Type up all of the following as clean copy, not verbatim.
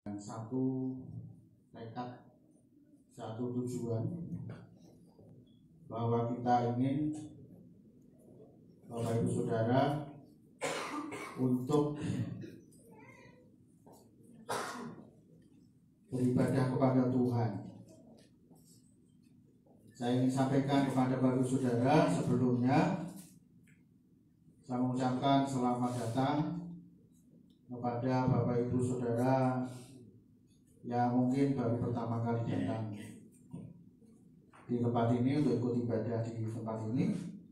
satu tekad, satu tujuan bahwa kita ingin Bapak Ibu Saudara untuk beribadah kepada Tuhan. Saya ingin sampaikan kepada Bapak Ibu Saudara sebelumnya, saya mengucapkan selamat datang kepada Bapak Ibu Saudara yang mungkin baru pertama kali datang di tempat ini untuk ikut ibadah di tempat ini.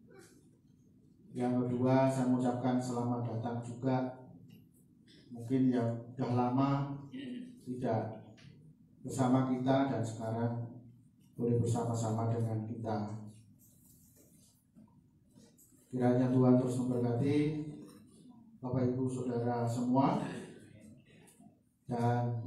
Yang kedua, saya mengucapkan selamat datang juga mungkin yang sudah lama tidak bersama kita dan sekarang boleh bersama-sama dengan kita. Kiranya Tuhan terus memberkati Bapak Ibu Saudara semua, dan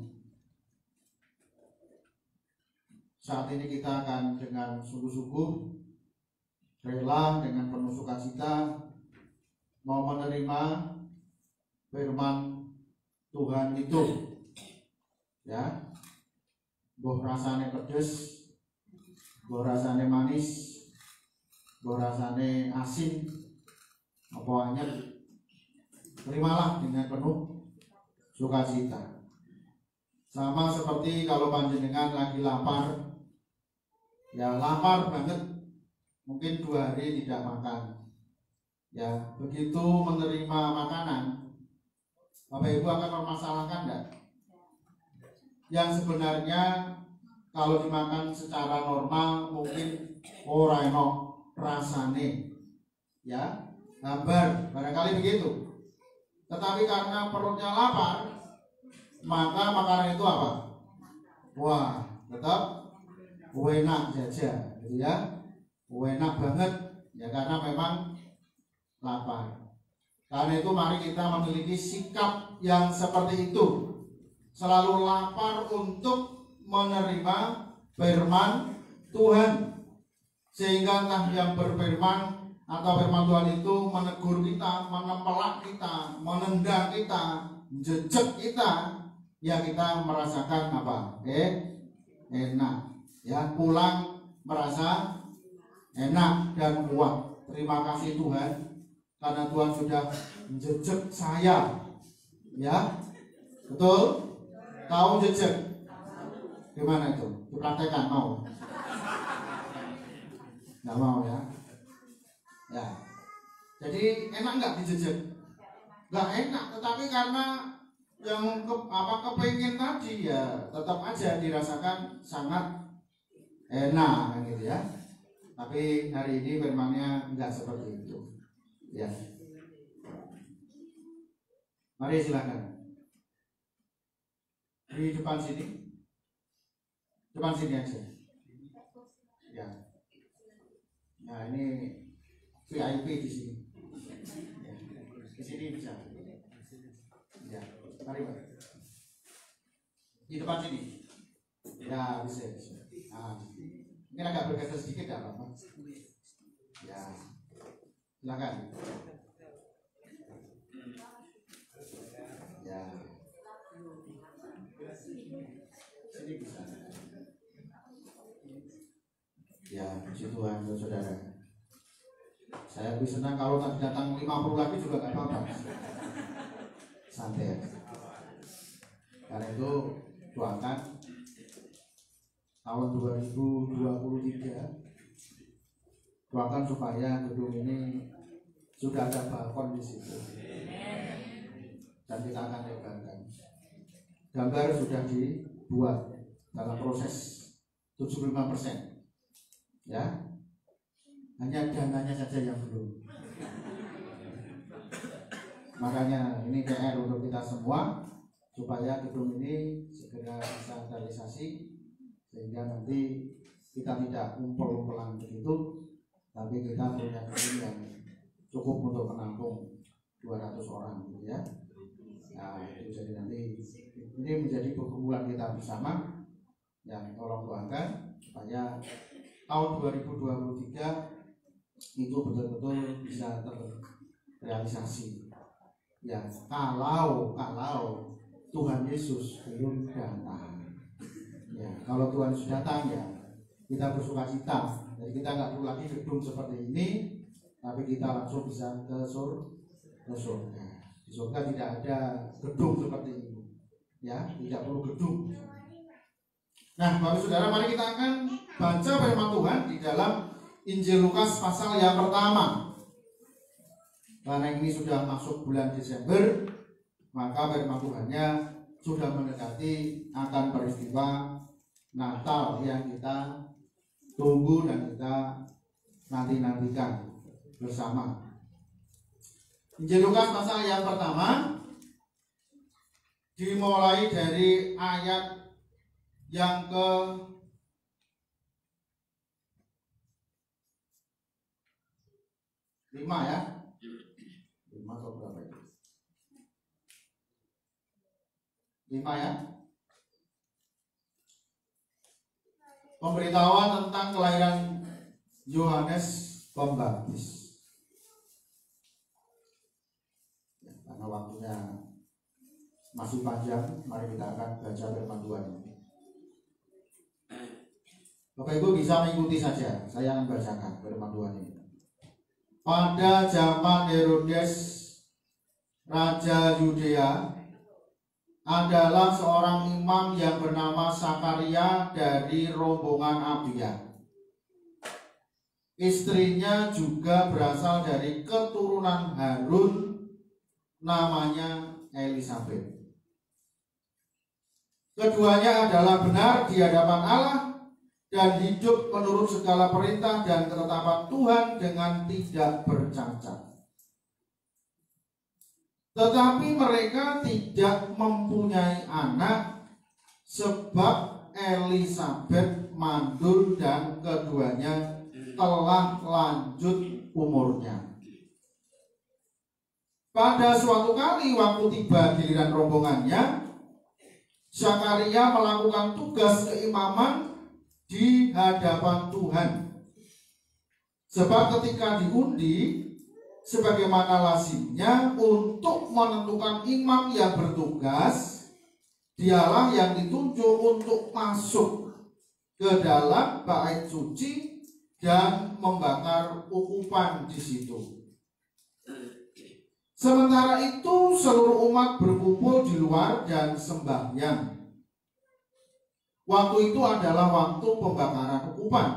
saat ini kita akan dengan sungguh-sungguh rela dengan penuh sukacita mau menerima firman Tuhan itu, ya. Boh rasane pedes, boh rasane manis, boh rasane asin, apa anyar, terimalah dengan penuh sukacita. Sama seperti kalau panjenengan lagi lapar, ya lapar banget, mungkin 2 hari tidak makan, ya begitu menerima makanan, Bapak Ibu akan mempermasalahkan enggak? Yang sebenarnya kalau dimakan secara normal mungkin ora enak rasane, ya hambar, barangkali begitu. Tetapi karena perutnya lapar, maka makanan itu apa? Wah, tetap enak saja, gitu ya. Enak banget, ya karena memang lapar. Karena itu mari kita memiliki sikap yang seperti itu, selalu lapar untuk menerima firman Tuhan, sehingga entah yang berfirman atau firman Tuhan itu menegur kita, menempelak kita, menendang kita, menjejek kita, ya kita merasakan apa? Enak, ya pulang merasa enak dan kuat. Terima kasih Tuhan, karena Tuhan sudah menjejek saya, ya betul. Tahu jejek? Gimana itu? Dipraktekan mau? Nggak mau ya? Ya. Jadi enak nggak dijejek? Nggak enak, tetapi karena yang kepingin tadi ya tetap aja dirasakan sangat enak, gitu ya. Tapi hari ini firman-Nya nggak seperti itu. Ya. Mari silakan. Di depan sini aja, ya. Nah ini VIP di sini, ya. Di sini bisa, ya. Mari Pak, di depan sini, ya bisa. Nah, mungkin agak bergeser sedikit, ya Pak. Ya, silakan. Ya. Sini bisa. Ya, puji Tuhan saudara. Saya lebih senang kalau tadi datang 50 lagi juga nggak apa-apa. Santai. Karena itu doakan tahun 2023, doakan supaya gedung ini sudah ada balkon di situ. Dan kita akan lebarkan. Gambar sudah dibuat dalam proses 75%. Ya, hanya dananya saja yang belum. Makanya ini PR untuk kita semua supaya gedung ini segera bisa realisasi, sehingga nanti kita tidak umpel-umpelan begitu, tapi kita punya gedung yang cukup untuk menampung 200 orang, gitu ya. Nah, itu jadi nanti ini menjadi perkumpulan kita bersama yang tolong doakan supaya tahun 2023 itu betul-betul bisa terrealisasi. Ya, kalau Tuhan Yesus belum datang. Ya, kalau Tuhan sudah datang ya kita bersuka cita. Jadi kita nggak perlu lagi gedung seperti ini, tapi kita langsung bisa ke surga. Di surga tidak ada gedung seperti ini. Ya, tidak perlu gedung. Nah, Bapak Saudara, mari kita akan baca firman Tuhan di dalam Injil Lukas pasal yang pertama. Karena ini sudah masuk bulan Desember, maka firman Tuhannya sudah mendekati akan peristiwa Natal yang kita tunggu dan kita nanti-nantikan bersama. Injil Lukas pasal yang pertama dimulai dari ayat yang ke 5 ya. 5 atau berapa itu? 5 ya. Pemberitahuan tentang kelahiran Yohanes Pembaptis. Ya, karena waktunya masih panjang, mari kita akan baca firman Tuhan ini. Bapak Ibu bisa mengikuti saja, saya akan bacakan firman Tuhan ini. Pada zaman Herodes Raja Yudea, adalah seorang imam yang bernama Sakaria dari rombongan Abia. Istrinya juga berasal dari keturunan Harun, namanya Elisabet. Keduanya adalah benar di hadapan Allah dan hidup menurut segala perintah dan ketetapan Tuhan dengan tidak bercacat. Tetapi mereka tidak mempunyai anak sebab Elisabet mandul dan keduanya telah lanjut umurnya. Pada suatu kali waktu tiba giliran rombongannya, Zakaria melakukan tugas keimaman di hadapan Tuhan. Sebab ketika diundi, sebagaimana lazimnya untuk menentukan imam yang bertugas, dialah yang ditunjuk untuk masuk ke dalam bait suci dan membakar ukupan di situ. Sementara itu seluruh umat berkumpul di luar dan sembahyang. Waktu itu adalah waktu pembakaran ukupan.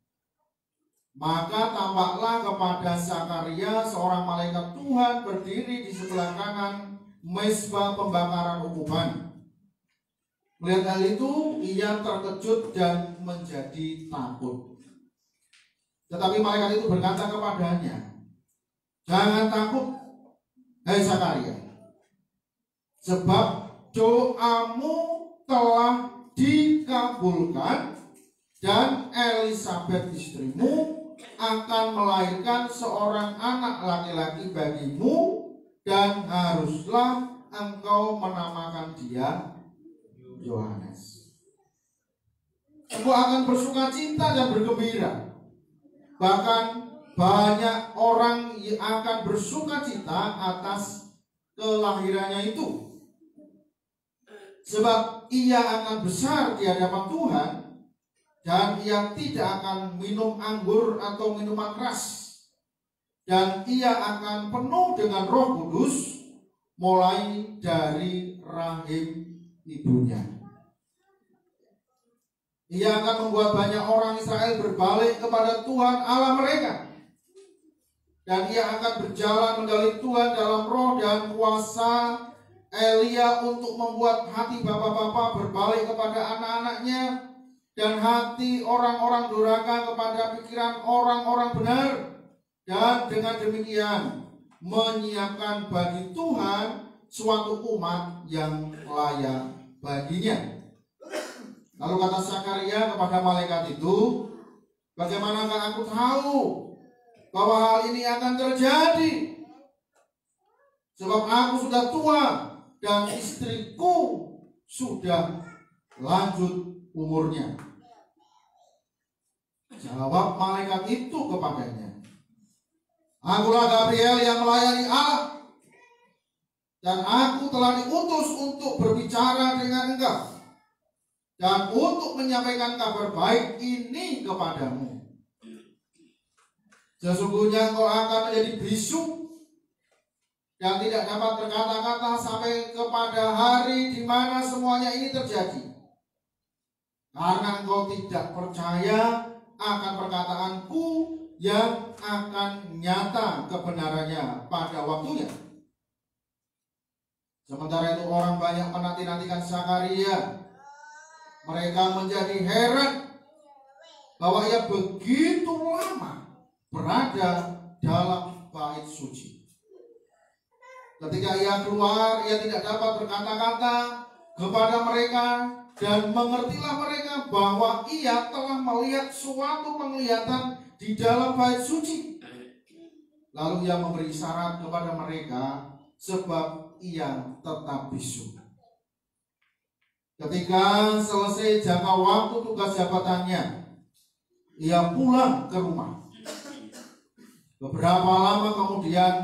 Maka tampaklah kepada Zakaria seorang malaikat Tuhan berdiri di sebelah kanan mezbah pembakaran ukupan. Melihat hal itu, ia terkejut dan menjadi takut. Tetapi malaikat itu berkata kepadanya, "Jangan takut, hai Zakaria, sebab doamu telah dikabulkan dan Elisabet istrimu akan melahirkan seorang anak laki-laki bagimu dan haruslah engkau menamakan dia Yohanes. Engkau akan bersuka cita dan bergembira. Bahkan banyak orang yang akan bersuka cita atas kelahirannya itu. Sebab ia akan besar di hadapan Tuhan, dan ia tidak akan minum anggur atau minuman keras, dan ia akan penuh dengan Roh Kudus mulai dari rahim ibunya. Ia akan membuat banyak orang Israel berbalik kepada Tuhan Allah mereka, dan ia akan berjalan mendalih Tuhan dalam roh dan kuasa Elia untuk membuat hati bapak-bapak berbalik kepada anak-anaknya dan hati orang-orang durhaka kepada pikiran orang-orang benar, dan dengan demikian menyiapkan bagi Tuhan suatu umat yang layak baginya. Lalu kata Zakaria kepada malaikat itu, "Bagaimanakah aku tahu bahwa hal ini akan terjadi? Sebab aku sudah tua dan istriku sudah lanjut umurnya." Jawab malaikat itu kepadanya, "Akulah Gabriel yang melayani Allah. Dan aku telah diutus untuk berbicara dengan engkau dan untuk menyampaikan kabar baik ini kepadamu. Sesungguhnya engkau akan menjadi bisu yang tidak dapat berkata-kata sampai kepada hari di mana semuanya ini terjadi. Karena engkau tidak percaya akan perkataanku yang akan nyata kebenarannya pada waktunya. Sementara itu orang banyak menanti-nantikan Zakaria. Mereka menjadi heran bahwa ia begitu lama berada dalam bait suci. Ketika ia keluar, ia tidak dapat berkata-kata kepada mereka, dan mengertilah mereka bahwa ia telah melihat suatu penglihatan di dalam bait suci. Lalu ia memberi isyarat kepada mereka, sebab ia tetap bisu. Ketika selesai jangka waktu tugas jabatannya, ia pulang ke rumah. Beberapa lama kemudian,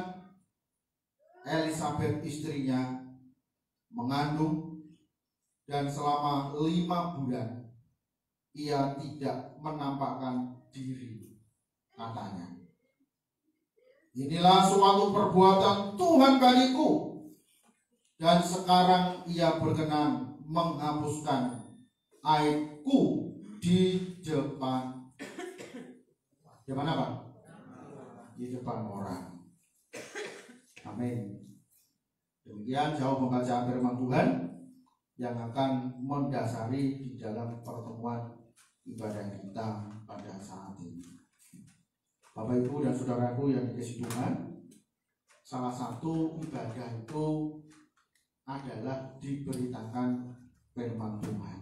Elisabeth istrinya mengandung, dan selama 5 bulan ia tidak menampakkan diri, katanya. Inilah suatu perbuatan Tuhan bagiku, dan sekarang ia berkenan menghapuskan aibku di depan. Di mana, Pak? Di depan orang. Amin. Demikian jauh pembacaan firman Tuhan yang akan mendasari di dalam pertemuan ibadah kita pada saat ini. Bapak, Ibu, dan saudaraku yang dikasihi Tuhan, salah satu ibadah itu adalah diberitakan firman Tuhan.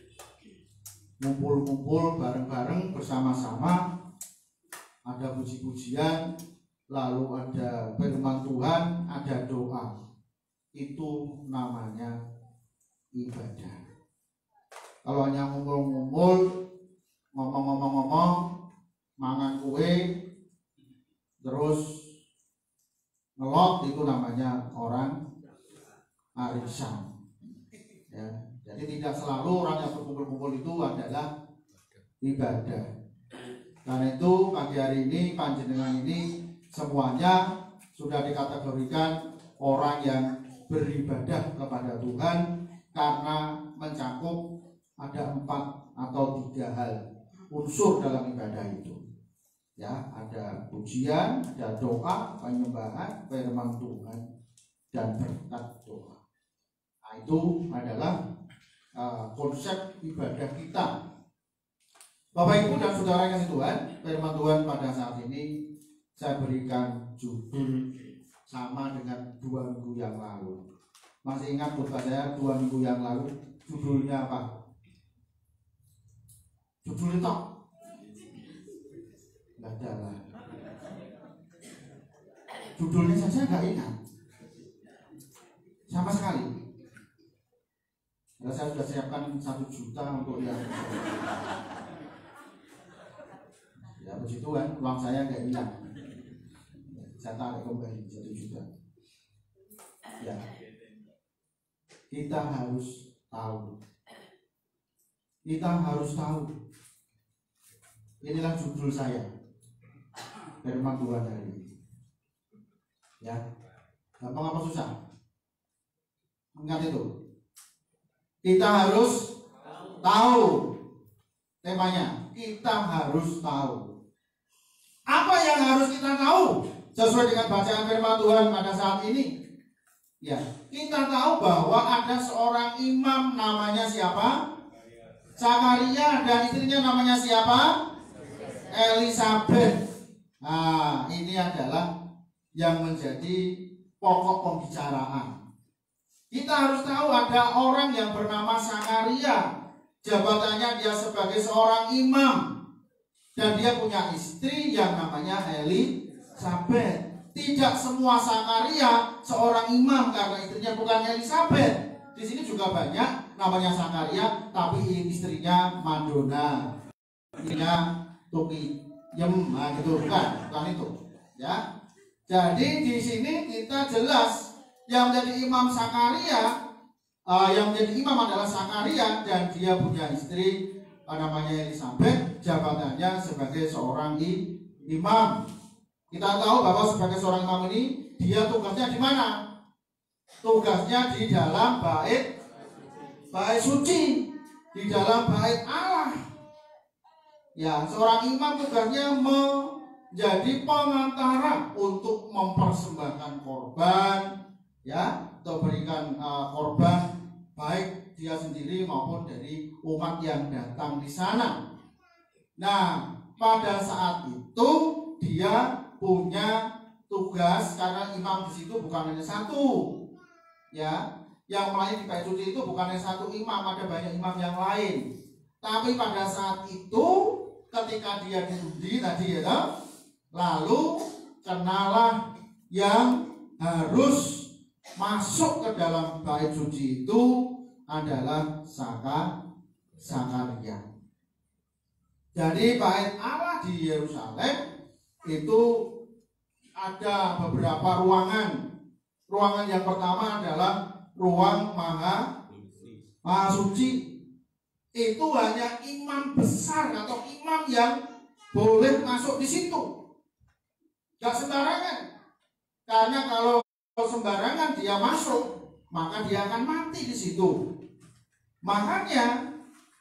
Ngumpul-ngumpul bareng-bareng bersama-sama, ada puji-pujian, lalu ada firman Tuhan, ada doa. Itu namanya ibadah. Kalau hanya ngumpul-ngumpul, ngomong-ngomong-ngomong, mangan kue, terus ngelot, itu namanya orang arisan. Ya, jadi tidak selalu orang yang berkumpul-kumpul itu adalah ibadah. Karena itu pagi hari ini panjenengan ini semuanya sudah dikategorikan orang yang beribadah kepada Tuhan, karena mencakup ada 4 atau 3 hal unsur dalam ibadah itu. Ya, ada pujian, ada doa, penyembahan, firman Tuhan, dan berkat doa. Nah, itu adalah konsep ibadah kita. Bapak, Ibu, dan saudara yang Tuhan, firman Tuhan pada saat ini saya berikan judul sama dengan 2 minggu yang lalu. Masih ingat khotbah saya 2 minggu yang lalu? Judulnya apa? Judul itu nggak ada lah. Judulnya saja nggak ingat sama sekali. Nah, saya sudah siapkan 1 juta untuk yang ya puji Tuhan, uang saya nggak hilang. Saya tarik kembali 1 juta. Ya, kita harus tahu. Kita harus tahu. Inilah judul saya, firman Tuhan hari ini. Ya, gampang apa susah? Ingat itu. Kita harus tahu. Temanya, kita harus tahu. Apa yang harus kita tahu sesuai dengan bacaan firman Tuhan pada saat ini? Ya, kita tahu bahwa ada seorang imam, namanya siapa? Zakaria, dan istrinya namanya siapa? Elisabeth. Nah, ini adalah yang menjadi pokok pembicaraan. Kita harus tahu ada orang yang bernama Zakaria. Jabatannya dia sebagai seorang imam, dan dia punya istri yang namanya Elisabeth. Tidak semua Zakaria seorang imam karena istrinya bukan Elisabeth. Di sini juga banyak namanya Zakaria, tapi istrinya Madonna, istrinya Tuki Yem, nah gitu, bukan itu, ya. Jadi di sini kita jelas Yang menjadi imam Zakaria, yang menjadi imam adalah Zakaria, dan dia punya istri namanya Elizabeth, jabatannya sebagai seorang imam. Kita tahu bahwa sebagai seorang imam ini dia tugasnya di mana? Tugasnya di dalam bait suci, di dalam bait Allah. Ya, seorang imam tugasnya menjadi pengantara untuk mempersembahkan korban, ya, atau berikan korban baik dia sendiri maupun dari umat yang datang di sana. Nah, pada saat itu dia punya tugas, karena imam di situ bukan hanya satu, ya, yang melayani di bait suci itu bukan hanya satu imam, ada banyak imam yang lain. Tapi pada saat itu ketika dia diundi tadi, ya, lalu kenalah yang harus masuk ke dalam bait suci itu adalah Zakaria. Jadi bait Allah di Yerusalem itu ada beberapa ruangan. Ruangan yang pertama adalah ruang maha suci. Itu hanya imam besar atau imam yang boleh masuk di situ. Gak sembarangan. Karena kalau sembarangan dia masuk, maka dia akan mati di situ. Makanya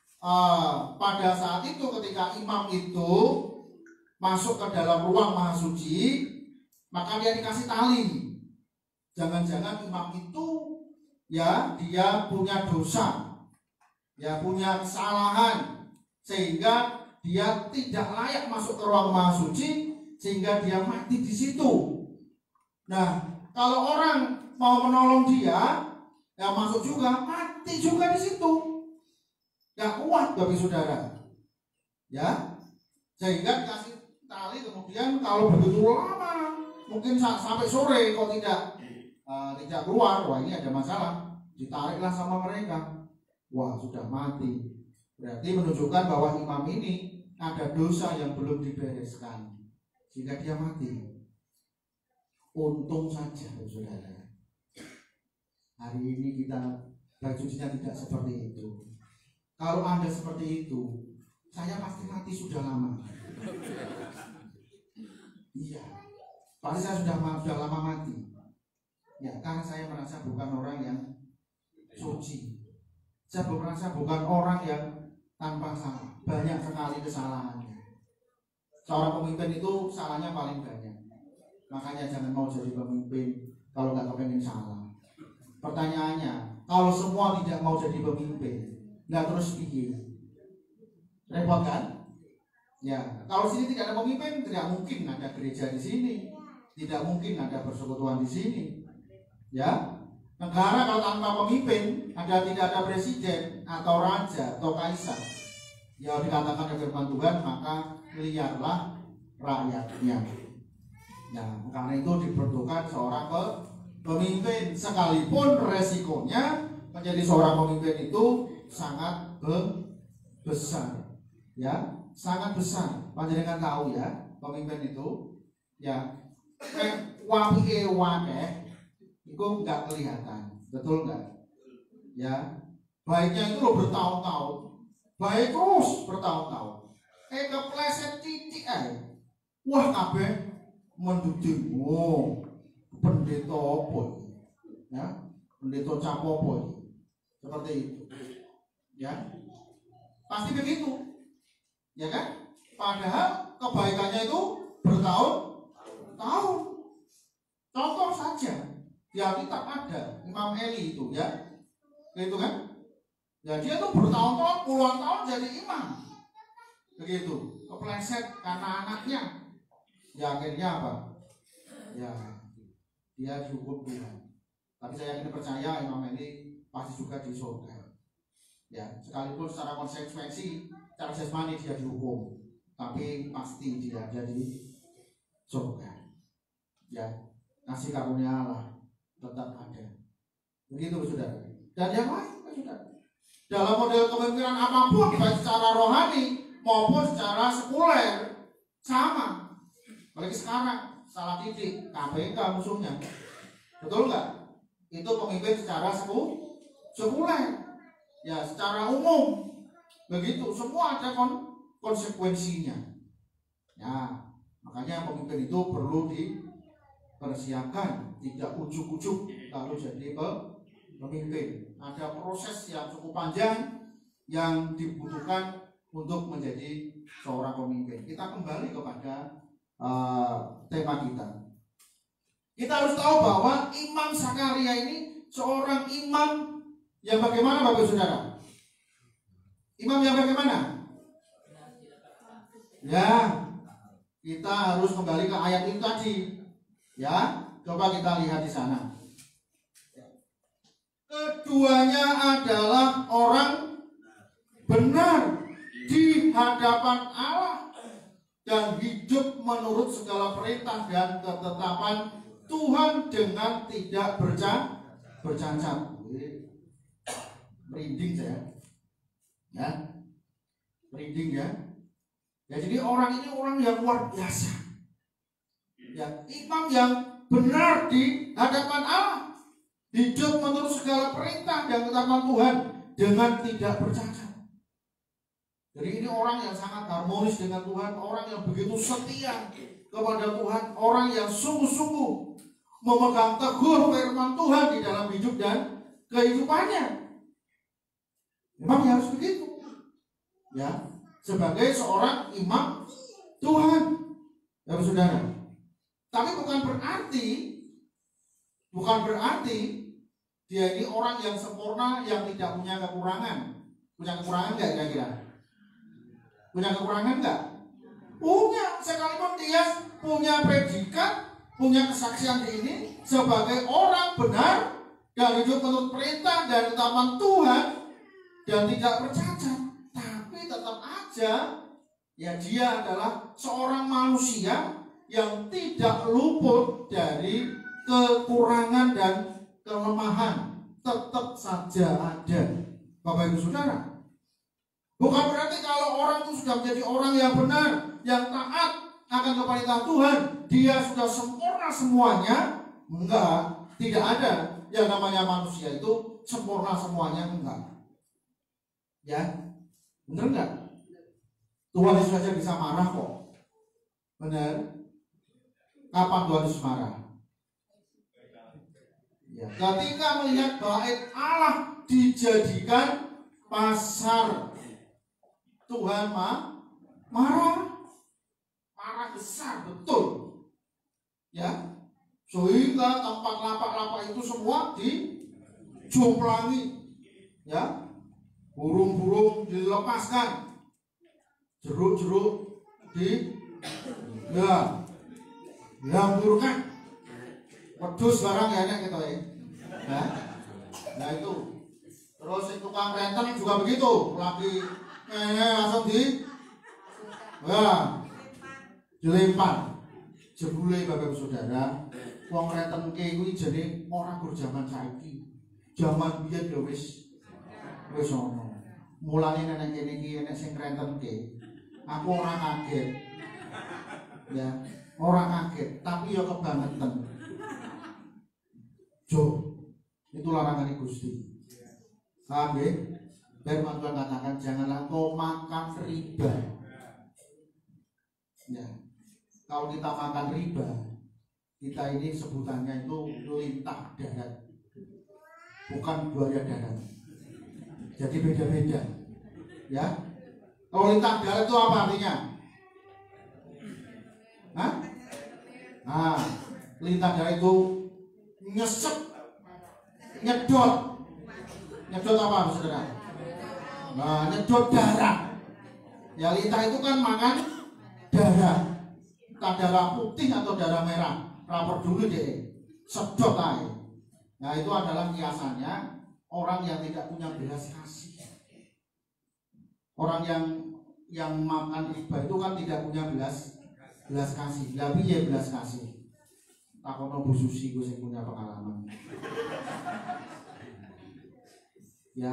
pada saat itu ketika imam itu masuk ke dalam ruang maha suci, maka dia dikasih tali. Jangan-jangan imam itu, ya, dia punya dosa, ya, punya kesalahan, sehingga dia tidak layak masuk ke ruang maha suci, sehingga dia mati di situ. Nah, kalau orang mau menolong dia, ya masuk juga, mati juga di situ. Gak kuat bagi saudara, ya, sehingga dikasih tali. Kemudian kalau begitu lama, mungkin sampai sore, kalau tidak keluar, wah ini ada masalah, ditariklah sama mereka. Wah, sudah mati. Berarti menunjukkan bahwa imam ini ada dosa yang belum dibereskan, sehingga dia mati. Untung saja, saudara, hari ini kita bait sucinya tidak seperti itu. Kalau Anda seperti itu, saya pasti mati sudah lama. Iya, pasti saya sudah lama mati. Ya, karena saya merasa bukan orang yang suci. Saya merasa bukan orang yang tanpa salah. Banyak sekali kesalahannya. Seorang pemimpin itu salahnya paling banyak. Makanya jangan mau jadi pemimpin kalau nggak kepengen salah. Pertanyaannya, kalau semua tidak mau jadi pemimpin, nggak terus pikir, repot kan? Ya, kalau sini tidak ada pemimpin, tidak mungkin ada gereja di sini, tidak mungkin ada persekutuan di sini. Ya, negara kalau tanpa pemimpin, tidak ada presiden atau raja atau kaisar, ya dikatakan oleh firman Tuhan, maka liarlah rakyatnya. Nah, karena itu diperlukan seorang pemimpin, sekalipun resikonya menjadi seorang pemimpin itu sangat besar, ya, sangat besar. Panjenengan tahu ya, pemimpin itu, ya, wapi itu nggak kelihatan, betul nggak? Ya, baiknya itu lo bertahun-tahun, baik terus bertahun-tahun. Kepleset titik wah kabeh menduding, pendeta apa? Ya, pendeta capopo, seperti itu. Ya, pasti begitu, ya kan? Padahal kebaikannya itu bertahun-tahun. Contoh saja, di Alkitab ada Imam Eli itu, ya, gitu kan? Ya, dia tuh bertahun-tahun, puluhan tahun jadi imam, begitu. Kepleset karena anaknya, ya akhirnya apa? Ya, dia dihukum Tuhan. Tapi saya yakin percaya Imam Eli pasti juga di surga. Ya, sekalipun secara konsekuensi, secara jasmani dia dihukum, tapi pasti dia ada di surga. Ya, kasih karunia Allah tetap ada. Begitu, saudara. Dan yang lain, saudara, dalam model kepemimpinan apapun, baik secara rohani maupun secara sekuler, sama. Apalagi sekarang salah didik, KPK musuhnya, betul nggak? itu pemimpin secara sekuler, ya secara umum begitu, semua ada konsekuensinya. Ya, makanya pemimpin itu perlu dipersiapkan, tidak ujuk-ujuk kalau jadi pemimpin. Ada proses yang cukup panjang yang dibutuhkan untuk menjadi seorang pemimpin. Kita kembali kepada tema kita. Kita harus tahu bahwa Imam Zakaria ini seorang imam yang bagaimana, Bapak Saudara? Imam yang bagaimana? Ya, kita harus kembali ke ayat itu tadi. Ya, coba kita lihat di sana. Keduanya adalah orang benar di hadapan Allah dan hidup menurut segala perintah dan ketetapan Tuhan dengan tidak bercacat. Merinding saya, ya, merinding ya. Ya, jadi orang ini orang yang luar biasa. Ya, imam yang benar di hadapan Allah, hidup menurut segala perintah dan ketetapan Tuhan dengan tidak bercacat. Jadi ini orang yang sangat harmonis dengan Tuhan, orang yang begitu setia kepada Tuhan, orang yang sungguh-sungguh memegang teguh firman Tuhan di dalam hidup dan kehidupannya. Memang harus begitu, ya, sebagai seorang imam Tuhan, ya saudara. Tapi bukan berarti dia ini orang yang sempurna, yang tidak punya kekurangan. Punya kekurangan nggak kira-kira? Punya kekurangan nggak? Punya, sekalipun dia punya predikat, punya kesaksian ini sebagai orang benar dan hidup menurut perintah dan ketetapan Tuhan dan tidak bercacat, tapi tetap aja ya dia adalah seorang manusia yang tidak luput dari kekurangan dan kelemahan, tetap saja ada, Bapak Ibu Saudara. Bukan berarti kalau orang itu sudah menjadi orang yang benar, yang taat akan perintah Tuhan, dia sudah sempurna semuanya. Enggak, tidak ada yang namanya manusia itu sempurna semuanya, enggak. Ya, benar enggak? Tuhan Yesus saja bisa marah kok. Benar? Kapan Tuhan Yesus marah? Ya, ketika melihat bait Allah dijadikan pasar, Tuhan marah besar betul, ya, sehingga tempat lapak-lapak itu semua dijomplangi, ya, burung-burung dilepaskan, jeruk-jeruk dihamburkan, wedhus barang ya enak gitu ya. Nah itu. Terus si tukang renten juga begitu, lagi langsung dilempar. Jebule Bapak Saudara, wong renten ke kuwi jenenge ora gur zaman saiki. Zaman biyen ya wis ono. Mulane nek kene iki enek sing renten ke. Aku ora kaget. Ya, ora kaget, tapi ya kebangetan. Jo, itu larangan Gusti. Paham ya? Firman Tuhan katakan janganlah kau makan riba. Ya, kalau kita makan riba, kita ini sebutannya itu lintah darat, bukan buaya darat. Jadi beda-beda. Ya, kalau lintah darat itu apa artinya? Hah? Nah, lintah darat itu nyesep, nyedot apa saudara? Nah, nyedot darah. Ya, lintah itu kan makan darah, entah darah putih atau darah merah, rapor dulu deh, sedot aja. Nah, itu adalah kiasannya orang yang tidak punya belas kasih. Orang yang makan riba itu kan tidak punya belas kasih. Tapi ya belas kasih. Takono Bu Susi gue sing punya pengalaman. Ya,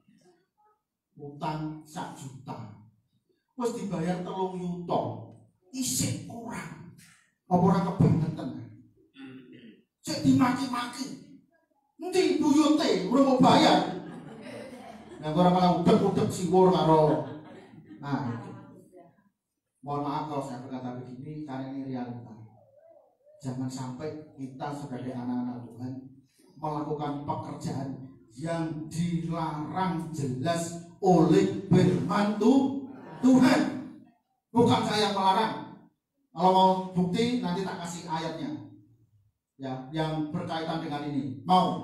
utang 1 juta, terus dibayar 3 juta, isih kurang. Apa ora kebangetan? Cek dimaki-maki. Nanti buyute udah mau bayar. Yang orang malah udek-udek siwur karo. Nah, mohon maaf kalau saya berkata begini, karena ini realita. Jangan sampai kita sebagai anak-anak Tuhan melakukan pekerjaan yang dilarang jelas oleh firman Tuhan. Bukan saya yang melarang. Kalau mau bukti nanti tak kasih ayatnya. Ya, yang berkaitan dengan ini. Mau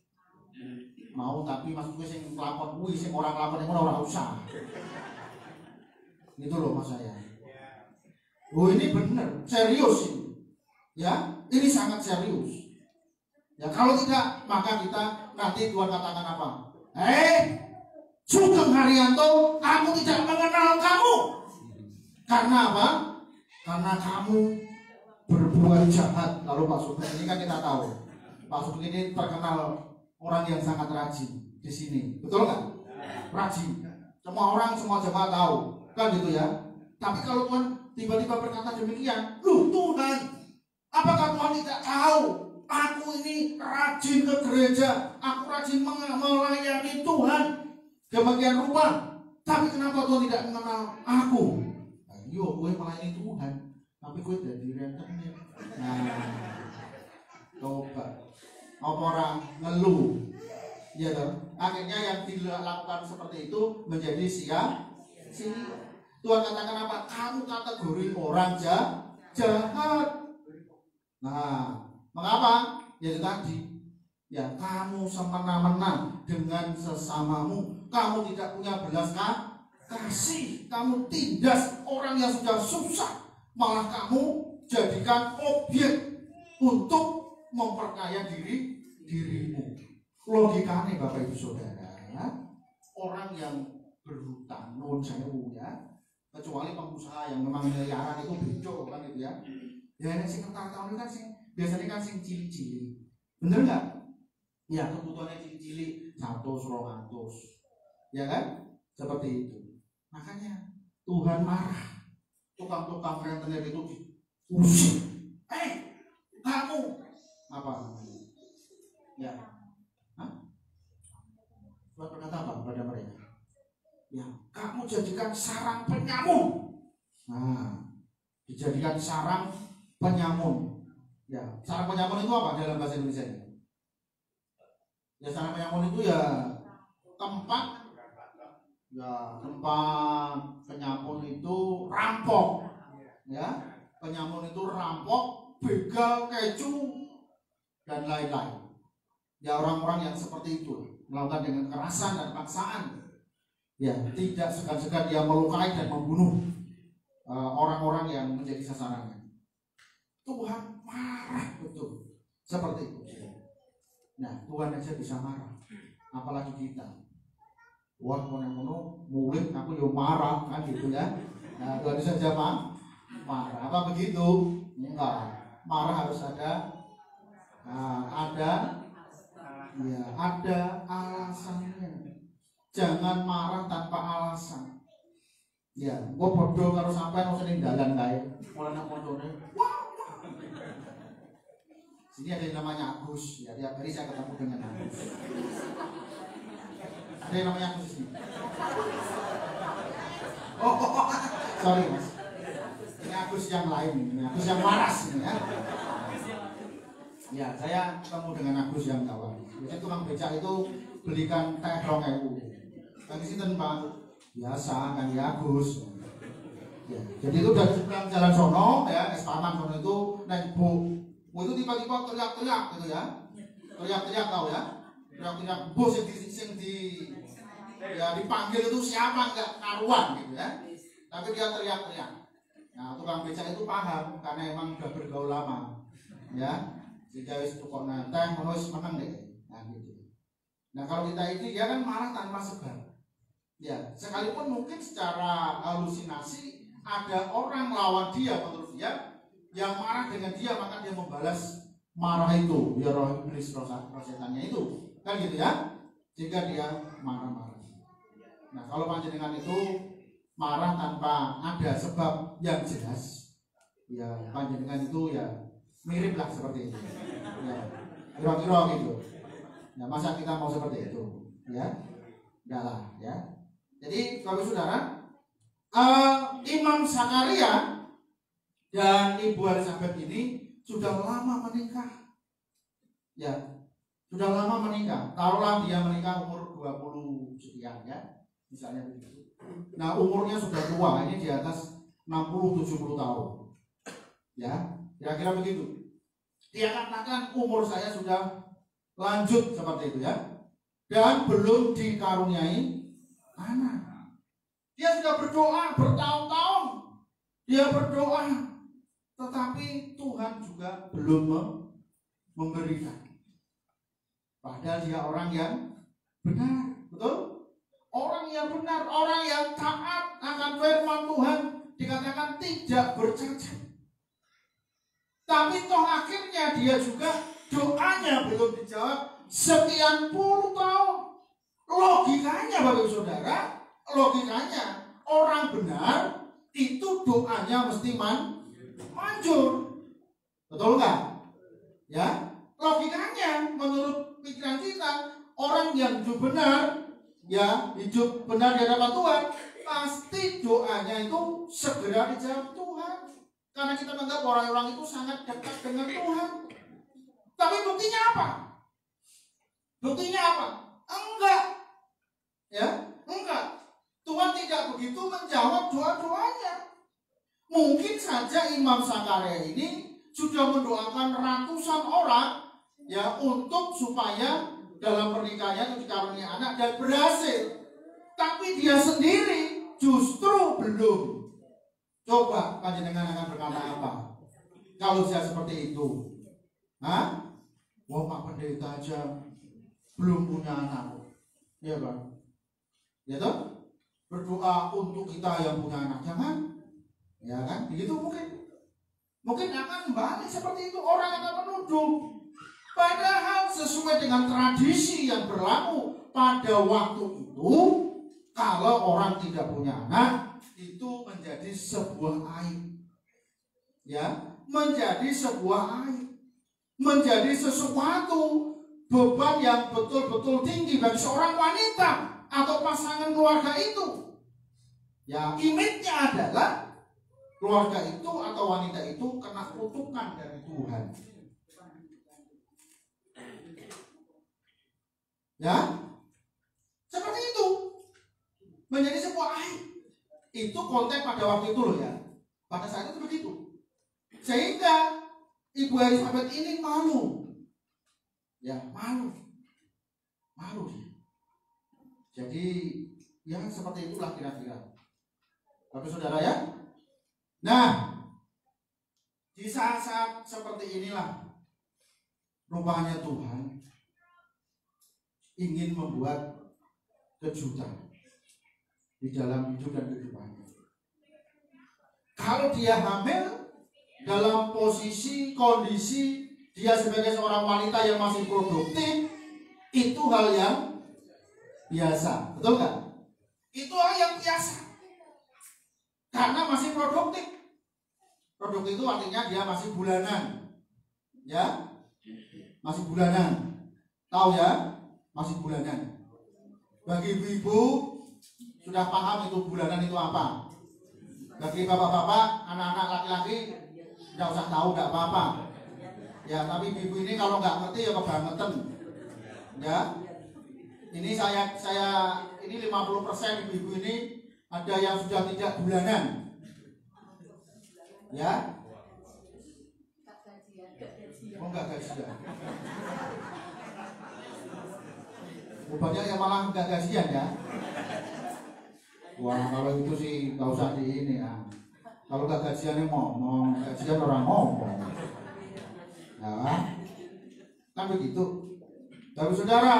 tapi maksudku sing lakon kuwi sing orang lakon yang ora usah. Itu loh mas saya. Oh ini benar, serius ini. Ya, ini sangat serius. Ya kalau tidak maka kita nanti Tuhan katakan apa? Sugeng Haryanto, aku tidak mengenal kamu. Karena apa? Karena kamu berbuat jahat. Lalu Pak Sugeng ini kan kita tahu. Pak Sugeng ini terkenal orang yang sangat rajin di sini. Betul nggak? Rajin. Semua orang, semua jemaat tahu. Kan gitu ya. Tapi kalau Tuhan tiba-tiba berkata demikian, loh Tuhan, apakah Tuhan tidak tahu? Aku ini rajin ke gereja, aku rajin melayani Tuhan demikian rupa. Tapi kenapa Tuhan tidak mengenal aku? Ayo, gue melayani Tuhan, tapi gue jadi rentenir. Nah, coba, apa orang ngeluh, ya dong. Akhirnya yang dilakukan seperti itu menjadi sia-sia. Tuhan katakan apa? Kamu kategori orang jahat. Nah, mengapa? Ya tadi, ya kamu semena-mena dengan sesamamu. Kamu tidak punya belas kasih. Kamu tindas orang yang sudah susah. Malah kamu jadikan objek untuk memperkaya dirimu. Logikanya Bapak Ibu Saudara, orang yang berhutang non sewu ya. Kecuali pengusaha yang memang miliaran itu bejo kan gitu ya. Ya yang sing tahun kan sing biasanya kan sing cili-cili. Bener nggak? Ya kebutuhannya cili-cili 100, 200. Ya kan? Seperti itu. Makanya Tuhan marah. Tukang-tukang rentenir itu diusir. Kamu apa? Ya. Tuhan berkata apa kepada mereka? Ya, kamu jadikan sarang penyamun. Nah, dijadikan sarang penyamun. Ya, sarang penyamun itu apa dalam bahasa Indonesia? Ya, sarang penyamun itu ya tempat penyamun itu rampok. Ya, penyamun itu rampok, begal, keju dan lain-lain. Ya, orang-orang yang seperti itu melakukan dengan kekerasan dan paksaan. Ya, tidak segan-segan dia melukai dan membunuh orang-orang yang menjadi sasarannya. Tuhan marah betul seperti itu. Nah, Tuhan aja bisa marah, apalagi kita. Wah, kono murid aku yo marah kan gitu ya. Nah, Tuhan saja marah. Apa begitu? Enggak. Marah harus ada ada alasannya. Jangan marah tanpa alasan. Ya, gua bodoh karo sampean wong sing dalan kae. Mulane koncone. Sini ada yang namanya Agus. Ya, tiap hari saya ketemu dengan Agus. Ada yang namanya Agus di sini. Oh, sorry Mas. Ini Agus yang lain, ini Agus yang waras ini ya. Ya, saya ketemu dengan Agus yang kawan. Biasanya tukang becak itu belikan teh 2.000. Kan di sini Pak biasa kan ya Agus. Ya, jadi itu dari seberang jalan sono ya, Espaman sono itu naik itu tiba-tiba teriak-teriak gitu ya. Teriak-teriak tahu ya. Teriak-teriak bos yang dipanggil itu siapa enggak karuan gitu ya. Tapi dia teriak-teriak. Nah, tukang becak itu paham karena emang udah bergaul lama. Ya. Jika wis tukokna teh wis meneng deh. Nah, gitu. Nah, kalau kita ini dia kan marah tanpa sebab. Ya, sekalipun mungkin secara halusinasi ada orang lawan dia menurut dia yang marah dengan dia, maka dia membalas marah itu, ya roh iblis, roh setannya itu, kan gitu ya. Jika dia marah-marah. Nah, kalau panjenengan itu marah tanpa ada sebab yang jelas, ya panjenengan itu ya mirip lah seperti itu. Ya, kira-kira gitu. Nah, masa kita mau seperti itu? Ya, enggak lah ya. Jadi Bapak Saudara, Imam Zakaria dan Ibu Elizabeth ini sudah lama menikah. Ya, sudah lama menikah. Taruhlah dia menikah umur 20 sekian ya, misalnya begitu. Nah, umurnya sudah tua, ini di atas 60-70 tahun. Ya, kira-kira begitu. Dia katakan umur saya sudah lanjut seperti itu ya. Dan belum dikaruniai anak. Dia sudah berdoa bertahun-tahun. Dia berdoa, tetapi Tuhan juga belum memberikan. Padahal dia orang yang benar, betul? Orang yang benar, orang yang taat akan firman Tuhan, dikatakan tidak bercacat. Tapi toh akhirnya dia juga doanya belum dijawab sekian puluh tahun. Logikanya Bapak Saudara, logikanya orang benar itu doanya mesti manjur. Betul nggak? Ya, logikanya menurut pikiran kita, orang yang hidup benar, ya hidup benar di hadapan Tuhan, pasti doanya itu segera dijawab Tuhan. Karena kita menganggap orang-orang itu sangat dekat dengan Tuhan. Tapi buktinya apa? Buktinya apa? Enggak. Ya, enggak. Tuhan tidak begitu menjawab doa-doanya. Mungkin saja Imam Zakaria ini sudah mendoakan ratusan orang ya untuk supaya dalam pernikahannya itu dikaruniai anak dan berhasil. Tapi dia sendiri justru belum. Coba panjenengan akan berkata apa kalau saya seperti itu? Hah? Wah, Pak Pendeta aja belum punya anak. Iya kan? Ya toh? Berdoa untuk kita yang punya anak, jangan? Ya kan? Begitu mungkin. Mungkin akan balik seperti itu, orang akan menuduh. Padahal sesuai dengan tradisi yang berlaku pada waktu itu, kalau orang tidak punya anak, itu menjadi sebuah aib. Ya, menjadi sebuah aib. Menjadi sesuatu beban yang betul-betul tinggi bagi seorang wanita atau pasangan keluarga itu. Ya, image-nya adalah keluarga itu atau wanita itu kena kutukan dari Tuhan. Ya, seperti itu. Menjadi sebuah aib. Itu konteks pada waktu itu loh ya. Pada saat itu begitu. Sehingga Ibu Elizabeth ini malu. Ya, malu. Malu dia. Jadi, ya seperti itulah kira-kira. Bapak Saudara ya. Nah, di saat-saat seperti inilah rupanya Tuhan ingin membuat kejutan di dalam hidup dan kehidupannya. Kalau dia hamil dalam posisi kondisi dia sebagai seorang wanita yang masih produktif, itu hal yang biasa, betul nggak? Itu hal yang biasa, karena masih produktif. Produktif itu artinya dia masih bulanan, ya, masih bulanan. Tahu ya, masih bulanan. Bagi ibu-ibu sudah paham itu bulanan itu apa. Bagi bapak-bapak, anak-anak laki-laki tidak usah tahu, tidak apa-apa. Ya, tapi ibu ini kalau nggak ngerti ya kebangetan. Ya, ini saya ini 50% ibu-ibu ini ada yang sudah tidak bulanan. Ya, oh nggak gajian. Banyak yang malah nggak gajian ya. Wah, kalau itu sih nggak usah di ini ya. Kalau nggak gajian ngomong, gajian orang ngomong. Ya, kan begitu. Bapak Saudara,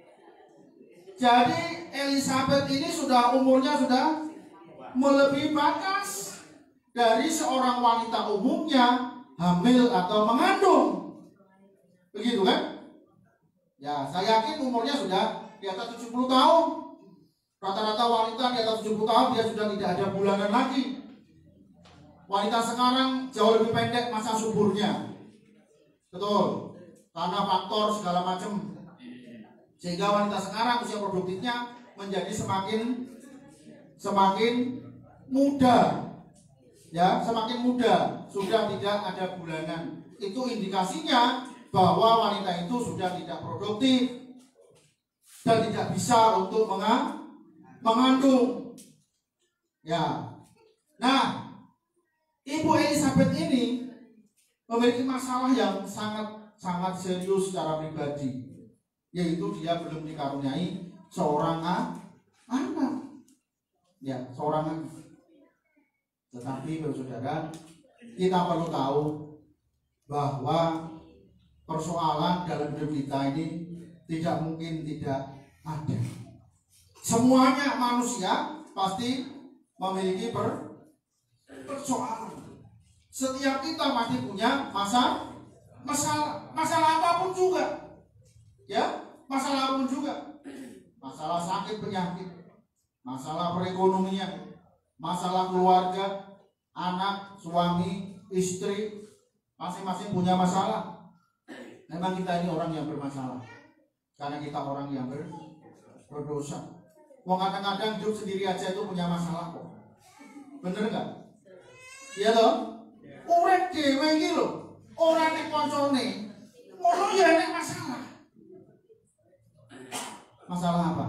jadi Elizabeth ini sudah umurnya sudah melebihi batas dari seorang wanita umumnya hamil atau mengandung. Begitu kan? Ya, saya yakin umurnya sudah di atas 70 tahun. Rata-rata wanita di atas 70 tahun dia sudah tidak ada bulanan lagi. Wanita sekarang jauh lebih pendek masa suburnya. Betul. Karena faktor segala macam. Sehingga wanita sekarang usia produktifnya menjadi semakin muda, ya, semakin muda, sudah tidak ada bulanan. Itu indikasinya bahwa wanita itu sudah tidak produktif dan tidak bisa untuk mengandung. Ya, nah, Ibu Elizabeth ini memiliki masalah yang sangat serius secara pribadi, yaitu dia belum dikaruniai seorang anak. Ya, seorang anak. Tetapi saudara, kita perlu tahu bahwa persoalan dalam hidup kita ini tidak mungkin tidak ada. Semuanya manusia pasti memiliki persoalan. Setiap kita pasti punya masalah apapun juga. Ya, masalah apapun juga. Masalah sakit penyakit, masalah perekonomian, masalah keluarga, anak, suami, istri, masing-masing punya masalah. Memang kita ini orang yang bermasalah karena kita orang yang berdosa. Wong kadang-kadang hidup sendiri aja itu punya masalah kok. Bener nggak? Iya toh? Urip dhewe iki lho, ora nek koncone, ngono ya nek masalah. Masalah apa?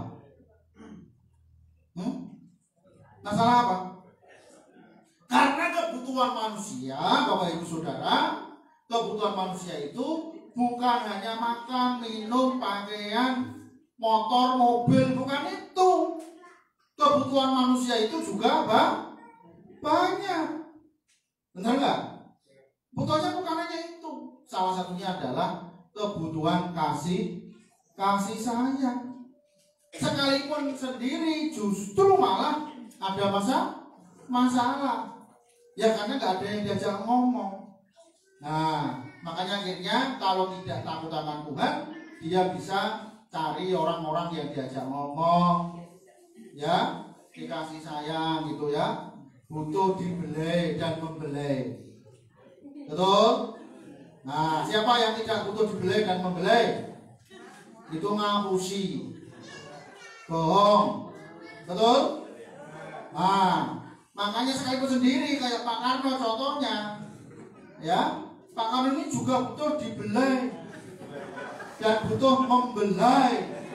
Masalah apa? Karena kebutuhan manusia, Bapak Ibu Saudara, kebutuhan manusia itu bukan hanya makan, minum, pakaian, motor, mobil, bukan itu. Kebutuhan manusia itu juga banyak. Benar nggak? Kebutuhannya bukan hanya itu. Salah satunya adalah kebutuhan kasih sayang. Sekalipun sendiri justru malah ada masalah. Ya karena nggak ada yang diajak ngomong. Nah, makanya akhirnya kalau tidak takut akan Tuhan, dia bisa cari orang-orang yang diajak ngomong, ya, dikasih sayang gitu ya, butuh dibelai dan membelai. Betul? Nah, siapa yang tidak butuh dibelai dan membelai? Itu ngapusi, bohong. Betul? Nah, makanya sekalipun sendiri kayak Pak Karno contohnya, ya, Pak Karno ini juga butuh dibelai dan butuh membelai.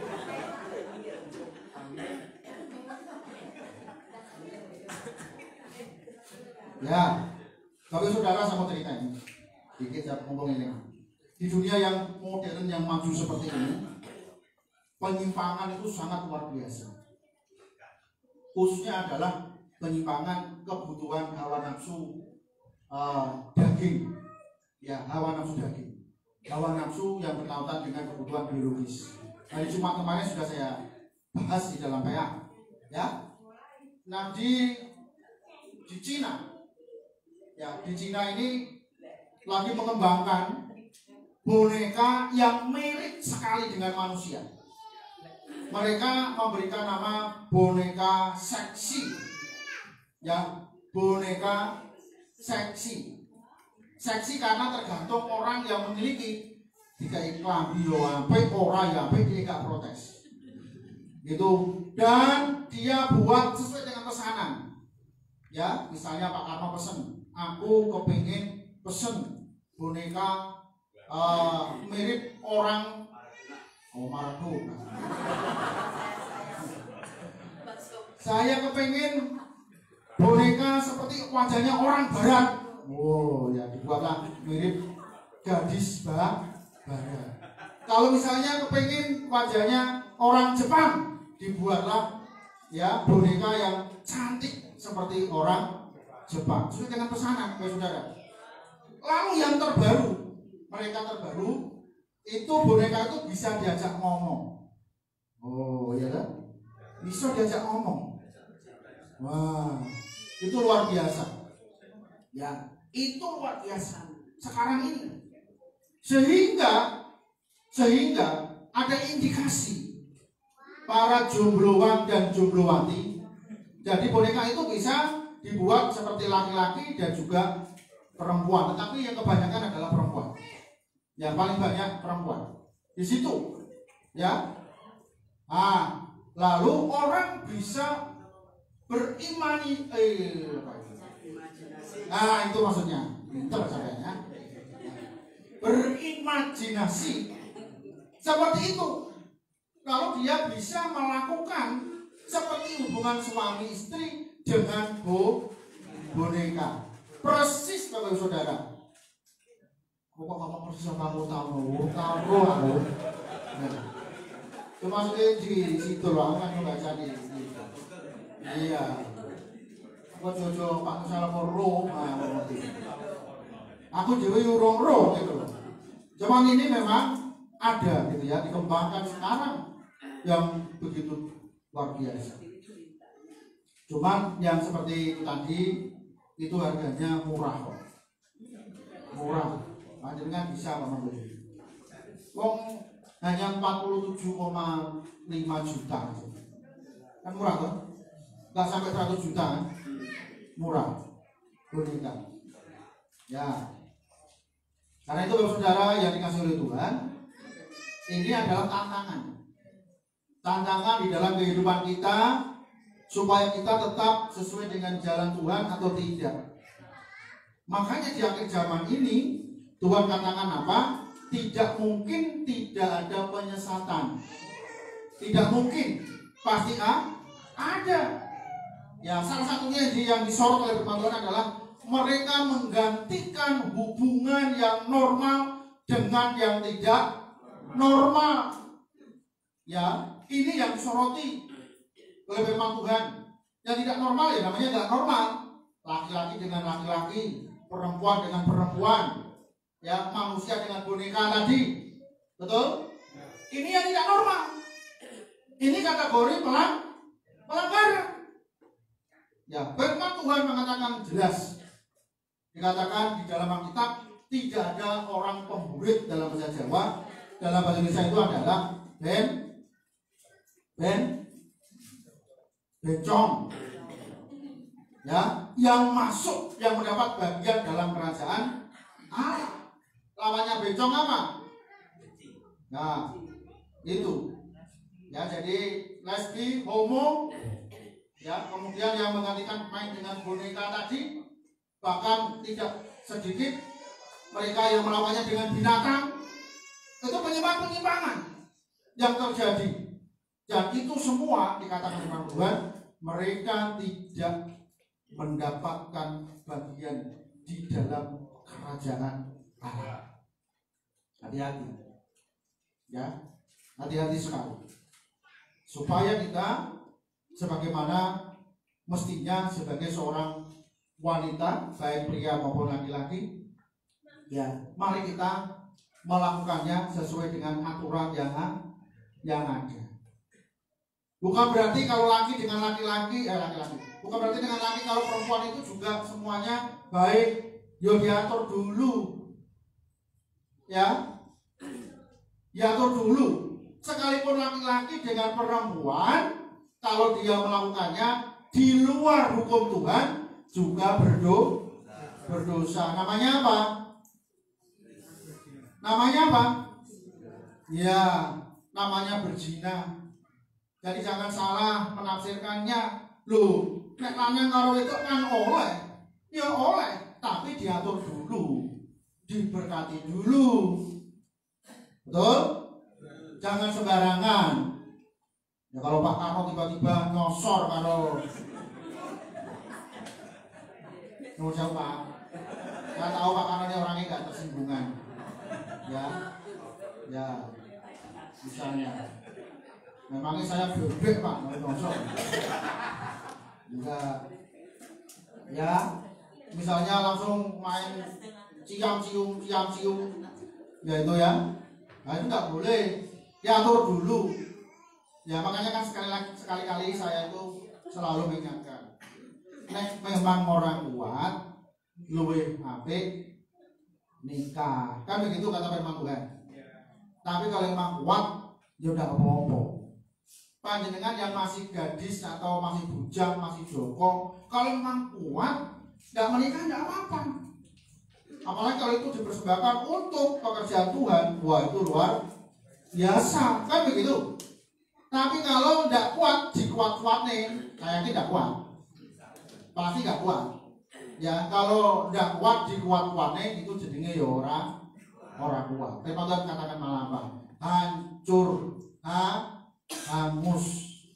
Ya, tapi saudara sama cerita ini, dikit saya ngomong ini. Di dunia yang modern yang maju seperti ini, penyimpangan itu sangat luar biasa. Khususnya adalah penyimpangan kebutuhan hawa nafsu daging, ya, hawa nafsu daging, hawa nafsu yang berkaitan dengan kebutuhan biologis. Hari Jumat kemarin sudah saya bahas di dalam PA, ya. Nah di Cina, ya, di Cina ini lagi mengembangkan boneka yang mirip sekali dengan manusia. Mereka memberikan nama boneka seksi, ya, boneka seksi. Seksi karena tergantung orang yang memiliki. Jika iklan bio apik, ora ya apik, dia gak protes. Gitu. Dan dia buat sesuai dengan pesanan. Ya, misalnya Pak Karno pesen, aku kepingin pesen boneka mirip orang Maradona. Saya kepingin boneka seperti wajahnya orang barat. Oh ya, dibuatlah mirip gadis barat. Kalau misalnya kepingin wajahnya orang Jepang, dibuatlah ya boneka yang cantik seperti orang Jepang. Sesuai dengan pesanan, saudara. Lalu yang terbaru, mereka terbaru itu boneka itu bisa diajak ngomong. Oh iya kan? Bisa diajak ngomong. Wah, itu luar biasa. Ya, itu luar biasa. Sekarang ini sehingga ada indikasi para jombloan dan jomblowati. Jadi boneka itu bisa dibuat seperti laki-laki dan juga perempuan, tetapi yang kebanyakan adalah perempuan. Yang paling banyak perempuan. Di situ, ya. Lalu orang bisa berimani, itu maksudnya, pinter caranya, berimajinasi seperti itu. Kalau dia bisa melakukan seperti hubungan suami istri dengan boneka, persis Bapak Ibu Saudara. Kok ngomong persis kamu tahu aku. Itu maksudnya di situ loh, kan baca di situ. Iya. Aku jojo Pak salah roh, aku juga urung roh gitu loh. Cuman ini memang ada gitu ya, dikembangkan sekarang yang begitu luar biasa. Cuman yang seperti itu tadi itu harganya murah kok. Murah. Panjenengan bisa membeli. Wong hanya 47,5 juta. Kan murah kan? Enggak sampai 100 juta kan? Murah. Boneka. Ya. Karena itu Bapak Saudara yang dikasih oleh Tuhan, ini adalah tantangan. Tantangan di dalam kehidupan kita supaya kita tetap sesuai dengan jalan Tuhan atau tidak. Makanya di akhir zaman ini Tuhan katakan apa? Tidak mungkin tidak ada penyesatan. Tidak mungkin. Pasti ada. Ya, salah satunya yang disorot oleh firman Tuhan adalah mereka menggantikan hubungan yang normal dengan yang tidak normal. Ya, ini yang disoroti oleh firman Tuhan. Yang tidak normal ya namanya tidak normal. Laki-laki dengan laki-laki, perempuan dengan perempuan, ya, manusia dengan boneka tadi. Betul? Ini yang tidak normal. Ini kategori pelanggaran. Ya, firman Tuhan mengatakan jelas. Dikatakan di dalam Alkitab tidak ada orang pemburit dalam bahasa Jawa. Dalam bahasa Indonesia itu adalah bencong. Ya, yang masuk, yang mendapat bagian dalam kerajaan Allah. Lawannya bencong apa? Nah, itu. Ya, jadi lesbi, homo, ya, kemudian yang menggantikan main dengan boneka tadi, bahkan tidak sedikit mereka yang melawannya dengan binatang. Itu penyimpangan yang terjadi. Dan itu semua dikatakan firman Tuhan, mereka tidak mendapatkan bagian di dalam kerajaan Allah. Hati-hati. Ya, hati-hati sekali. Supaya kita sebagaimana mestinya sebagai seorang wanita, baik pria maupun laki-laki, ya, mari kita melakukannya sesuai dengan aturan yang ada. Bukan berarti kalau laki dengan laki-laki, bukan berarti dengan laki kalau perempuan itu juga semuanya baik. Yo, diatur dulu, ya, diatur dulu. Sekalipun laki-laki dengan perempuan, kalau dia melakukannya di luar hukum Tuhan juga berdosa. Namanya apa? Namanya apa? Ya, namanya berzina. Jadi jangan salah menafsirkannya. Loh, nek lanang karo itu kan oleh. Ya oleh, tapi diatur dulu. Diberkati dulu. Betul? Jangan sembarangan. Ya kalau Pak Karno tiba-tiba nyosor karo Nur jauh Pak. Saya tahu Pak Karno ini orangnya gak tersinggungan. Ya, misalnya. Memangnya saya bebek Pak, mau nyosor. Enggak. Ya, misalnya langsung main ciam-cium. Ya itu ya. Nah itu nggak boleh. Diatur dulu. Ya makanya kan sekali-kali saya itu selalu mengingatkan. Nek memang orang kuat, luwih apik nikah. Kan begitu kata firman Tuhan. Tapi kalau memang kuat, ya udah apa-apa. Panjenengan yang masih gadis atau masih bujang, masih joko, kalau memang kuat, nggak menikah nggak apa-apa. Apalagi kalau itu dipersembahkan untuk pekerjaan Tuhan, wah itu luar biasa, kan begitu? Tapi kalau tidak kuat, dikuat-kuat nih, saya tidak kuat. Pasti nggak kuat. Ya kalau tidak kuat, dikuat-kuat nih, itu jadinya ya orang kuat. Firman Tuhan katakan malah apa? Hancur, hangus.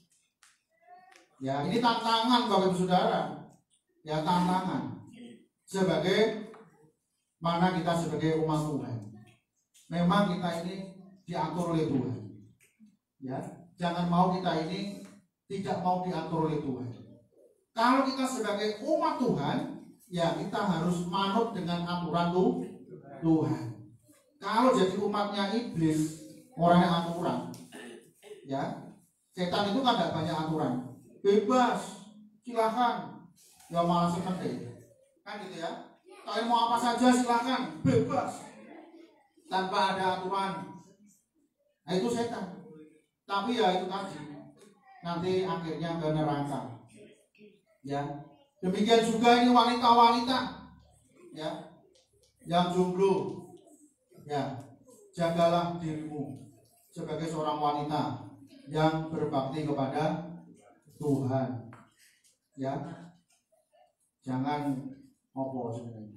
Ya ini tantangan Bapak Ibu Saudara. Ya tantangan. Sebagai mana kita sebagai umat Tuhan. Memang kita ini diatur oleh Tuhan. Ya, jangan mau kita ini tidak mau diatur oleh Tuhan. Kalau kita sebagai umat Tuhan, ya kita harus manut dengan aturan Tuhan. Kalau jadi umatnya iblis, orang yang aturan, ya setan itu kan tidak banyak aturan, bebas, silahkan, ya malah seneng deh, kan gitu ya. Kalian mau apa saja silahkan, bebas, tanpa ada aturan. Nah itu setan. Tapi ya itu tadi, nanti akhirnya ke neraka. Ya, demikian juga ini wanita-wanita, ya, yang jomblo, ya, jagalah dirimu sebagai seorang wanita yang berbakti kepada Tuhan, ya, jangan opo sebenarnya.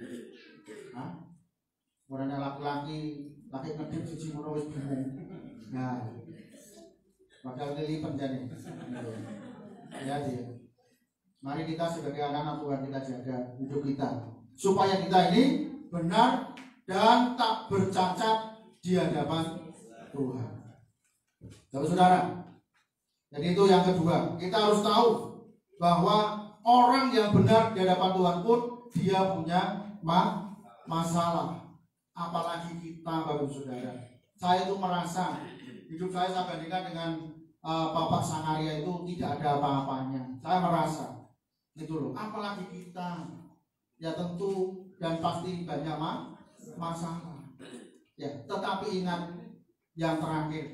Orang laki-laki ngedip siji ngono wis bingung. Nah, padahal ini penjani. Ya dia. Mari kita sebagai anak-anak Tuhan kita jaga hidup kita supaya kita ini benar dan tak bercacat di hadapan Tuhan. Saudara, jadi itu yang kedua. Kita harus tahu bahwa orang yang benar di hadapan Tuhan pun dia punya masalah. Apalagi kita, Bapak Saudara. Saya itu merasa hidup saya bandingkan dengan Bapak Sangaria itu tidak ada apa-apanya. Saya merasa gitu loh. Apalagi kita, ya tentu dan pasti banyak masalah. Ya, tetapi ingat yang terakhir,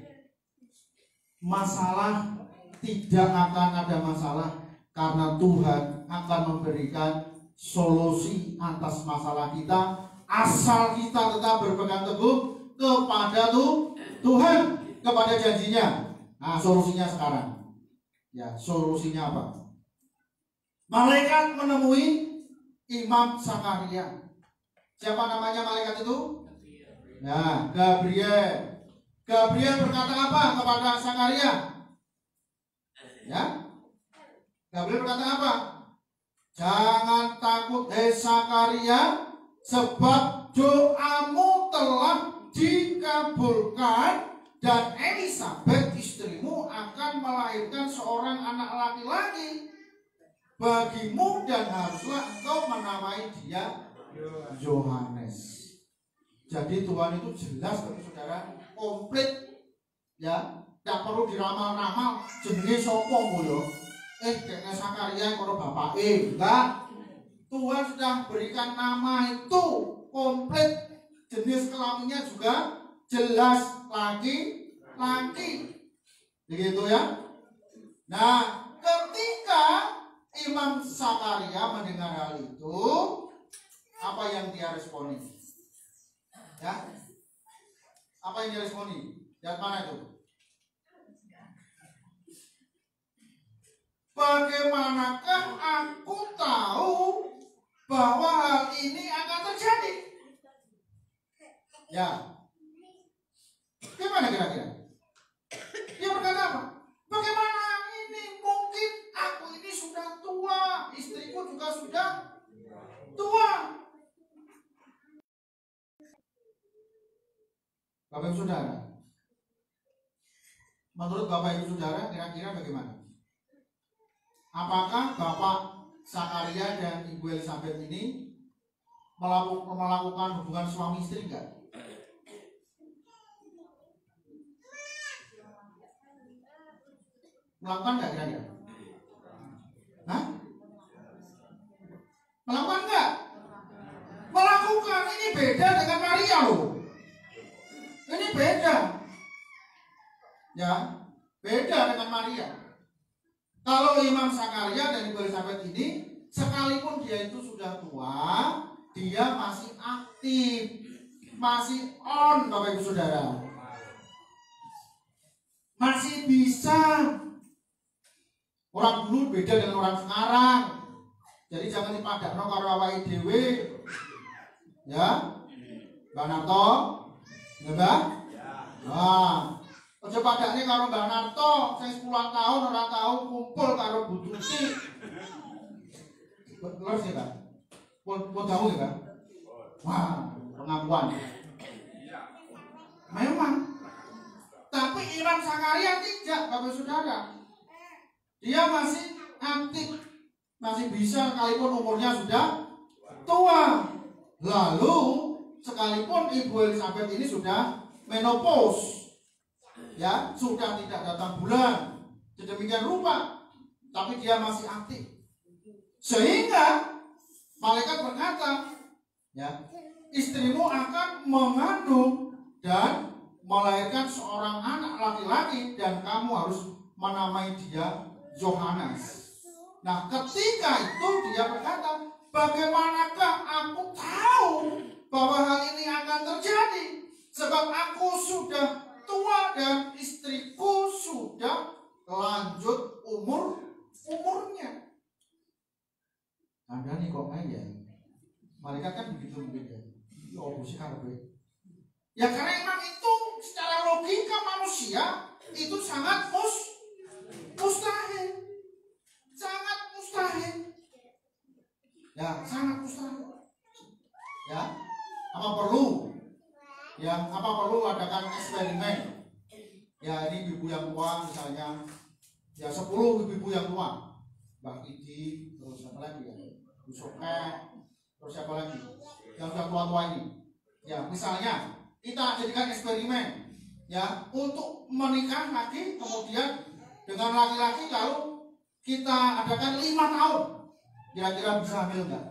masalah tidak akan ada masalah karena Tuhan akan memberikan solusi atas masalah kita asal kita tetap berpegang teguh kepada Tuhan, kepada janjinya. Nah, solusinya sekarang. Ya, solusinya apa? Malaikat menemui Imam Sakaria. Siapa namanya malaikat itu? Ya, Gabriel. Gabriel berkata apa kepada Sakaria? Ya, Gabriel berkata apa? Jangan takut, Sakaria, sebab doamu telah dikabulkan dan Elisabet istrimu akan melahirkan seorang anak laki-laki bagimu dan haruslah engkau menamai dia Yohanes. Jadi Tuhan itu jelas bagi saudara, komplit, ya, tidak perlu diramal-ramal jenenge sapa yo. Kayaknya Sakaria kalau bapak enggak. Tuhan sudah berikan nama itu komplit, jenis kelaminnya juga jelas, laki-laki. Begitu ya. Nah, ketika Imam Sakaria mendengar hal itu, apa yang dia responi? Ya, apa yang dia responi? Lihat mana itu? Bagaimanakah aku tahu bahwa hal ini akan terjadi? Ya, gimana kira-kira? Dia berkata apa? Bagaimana ini mungkin? Aku ini sudah tua, istriku juga sudah tua. Bapak Ibu Saudara, menurut Bapak Ibu Saudara kira-kira bagaimana? Apakah Bapak Sakaria dan Ibu Elisabet ini melakukan hubungan suami istri enggak? Melakukan enggak kira-kira? Hah? Melakukan enggak? Melakukan. Ini beda dengan Maria loh. Ini beda. Ya, beda dengan Maria. Kalau Imam Sakaria dan Ibu Elisabet ini, sekalipun dia itu sudah tua, dia masih aktif, masih on, Bapak Ibu Saudara. Masih bisa. Orang dulu beda dengan orang sekarang. Jadi jangan dipadakno karo awake dhewe. Ya. Mbak Narto, ya Mbak? Nah, aja padakne karo Mbak Narto, sing 10 tahun ora tau kumpul karo Bu Tuti. Betul sih, Pak. Pun tahu ya, Pak? Wah, pengakuan. Memang. Tapi Imam Sakaria tidak, Bapak Saudara. Dia masih aktif, masih bisa sekalipun umurnya sudah tua. Lalu sekalipun Ibu Elizabeth ini sudah menopause, ya, sudah tidak datang bulan, sedemikian rupa, tapi dia masih aktif. Sehingga malaikat berkata, ya, istrimu akan mengandung dan melahirkan seorang anak laki-laki dan kamu harus menamai dia Yohanes. Nah, ketika itu dia berkata, bagaimanakah aku tahu bahwa hal ini akan terjadi? Sebab aku sudah tua dan istriku sudah lanjut umurnya. Anda nih kok main ya? Malaikat kan begitu mungkin ya. Oh, sih karbe. Ya karena emang itu secara logika manusia itu sangat mustahil. Sangat mustahil. Ya, sangat mustahil. Ya, apa perlu? Ya, apa perlu adakan eksperimen? Ya, ini ibu yang tua misalnya, ya 10 ibu yang tua, Mbak Kiki, terus apa lagi ya? Bu Soke, terus siapa lagi? Yang sudah tua-tua ini. Ya, misalnya kita jadikan eksperimen, ya, untuk menikah lagi, kemudian dengan laki-laki lalu kita adakan 5 tahun. Kira-kira bisa hamil nggak?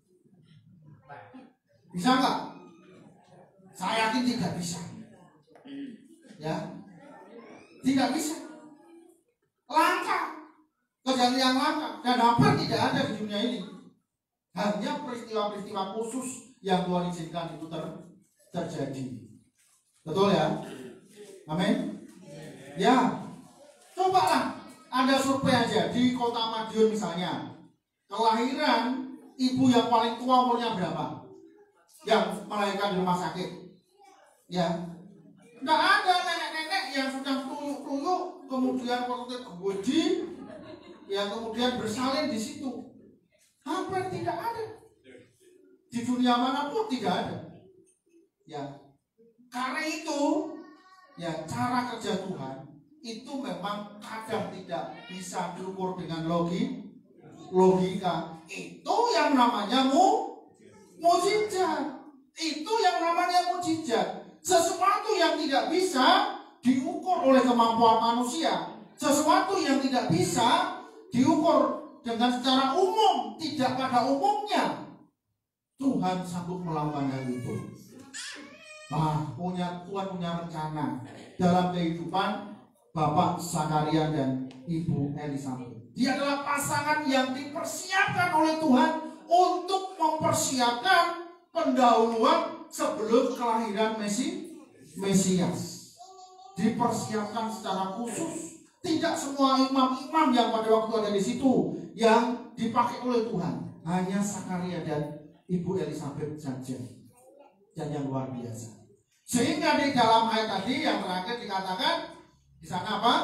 Bisa nggak? Saya yakin tidak bisa. Ya, tidak bisa. Langka, kejadian yang langka dan hampir tidak ada di dunia ini. Hanya peristiwa-peristiwa khusus yang Tuhan izinkan itu terjadi. Betul ya? Amin. Ya, cobalah Anda survei aja di kota Madiun misalnya. Kelahiran ibu yang paling tua umurnya berapa? Yang melahirkan di rumah sakit. Ya, tidak ada nenek-nenek yang sudah tuyuk-tuyuk kemudian waktu gede, yang kemudian bersalin di situ. Hampir tidak ada. Di dunia manapun tidak ada. Ya, karena itu, ya cara kerja Tuhan itu memang kadang tidak bisa diukur dengan logika. Itu yang namanya mujizat. Itu yang namanya mujizat. Sesuatu yang tidak bisa diukur oleh kemampuan manusia. Sesuatu yang tidak bisa diukur dengan secara umum, tidak pada umumnya. Tuhan sanggup melakukan hal itu. Tuhan punya rencana dalam kehidupan Bapak Sakaria dan Ibu Elizabeth. Dia adalah pasangan yang dipersiapkan oleh Tuhan untuk mempersiapkan pendahuluan sebelum kelahiran Mesias. Dipersiapkan secara khusus. Tidak semua imam-imam yang pada waktu ada di situ yang dipakai oleh Tuhan. Hanya Sakaria dan Ibu Elizabeth saja. Dan yang luar biasa. Sehingga di dalam ayat tadi yang terakhir dikatakan di sana apa?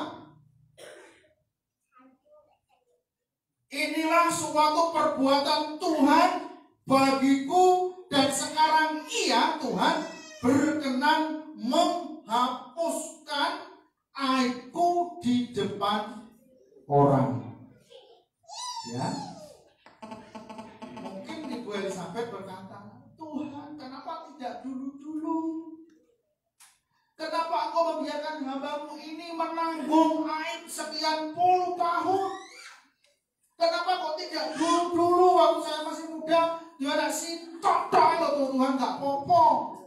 Inilah suatu perbuatan Tuhan bagiku dan sekarang Ia Tuhan berkenan menghapuskan aibku di depan orang. Ya. Mungkin Ibu Elizabeth berkata, Tuhan, kenapa tidak dulu-dulu? Kenapa Engkau membiarkan hamba-Mu ini menanggung aib sekian puluh tahun? Kenapa kok tidak dulu-dulu waktu saya masih muda? Dia sintok loh Tuhan, gak popo.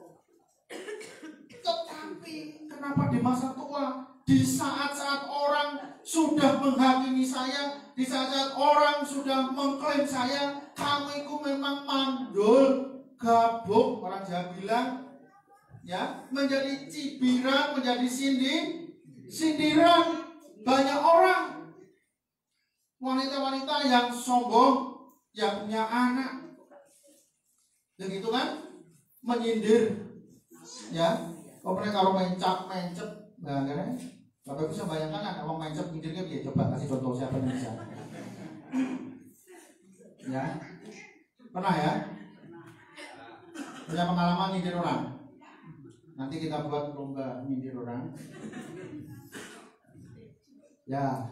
Tetapi kenapa di masa tua, di saat-saat orang sudah menghakimi saya, di saat-saat orang sudah mengklaim saya, kamu itu memang mandul, gabuk, orang Jawa bilang, ya, menjadi cibiran, menjadi sindiran banyak orang, wanita-wanita yang sombong, yang punya anak, begitu kan, menyindir, ya, mereka kalau mencap, nah, kan? Bapak bisa bayangkan ada orang mencap nyindirnya, dia coba kasih contoh siapa yang bisa, ya, pernah ya, punya pengalaman nyindir orang, nanti kita buat lomba nyindir orang, ya,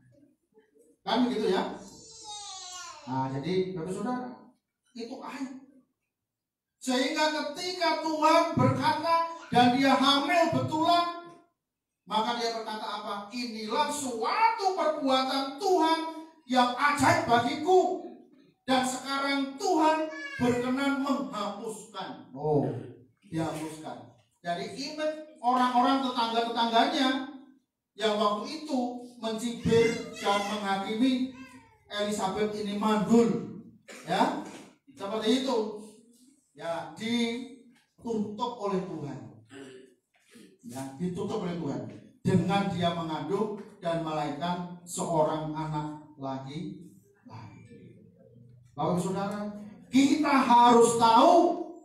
kan begitu ya. Nah, jadi Bapak Saudara, itu aib. Sehingga ketika Tuhan berkata dan dia hamil betulan, maka dia berkata apa? Inilah suatu perbuatan Tuhan yang ajaib bagiku, dan sekarang Tuhan berkenan menghapuskan. Oh, dihapuskan. Jadi image orang-orang tetangga-tetangganya yang waktu itu mencibir dan menghakimi Elizabeth ini mandul, ya, seperti itu, ya, ditutup oleh Tuhan, ya, ditutup oleh Tuhan dengan dia mengandung dan melahirkan seorang anak lagi. Bapak Saudara, kita harus tahu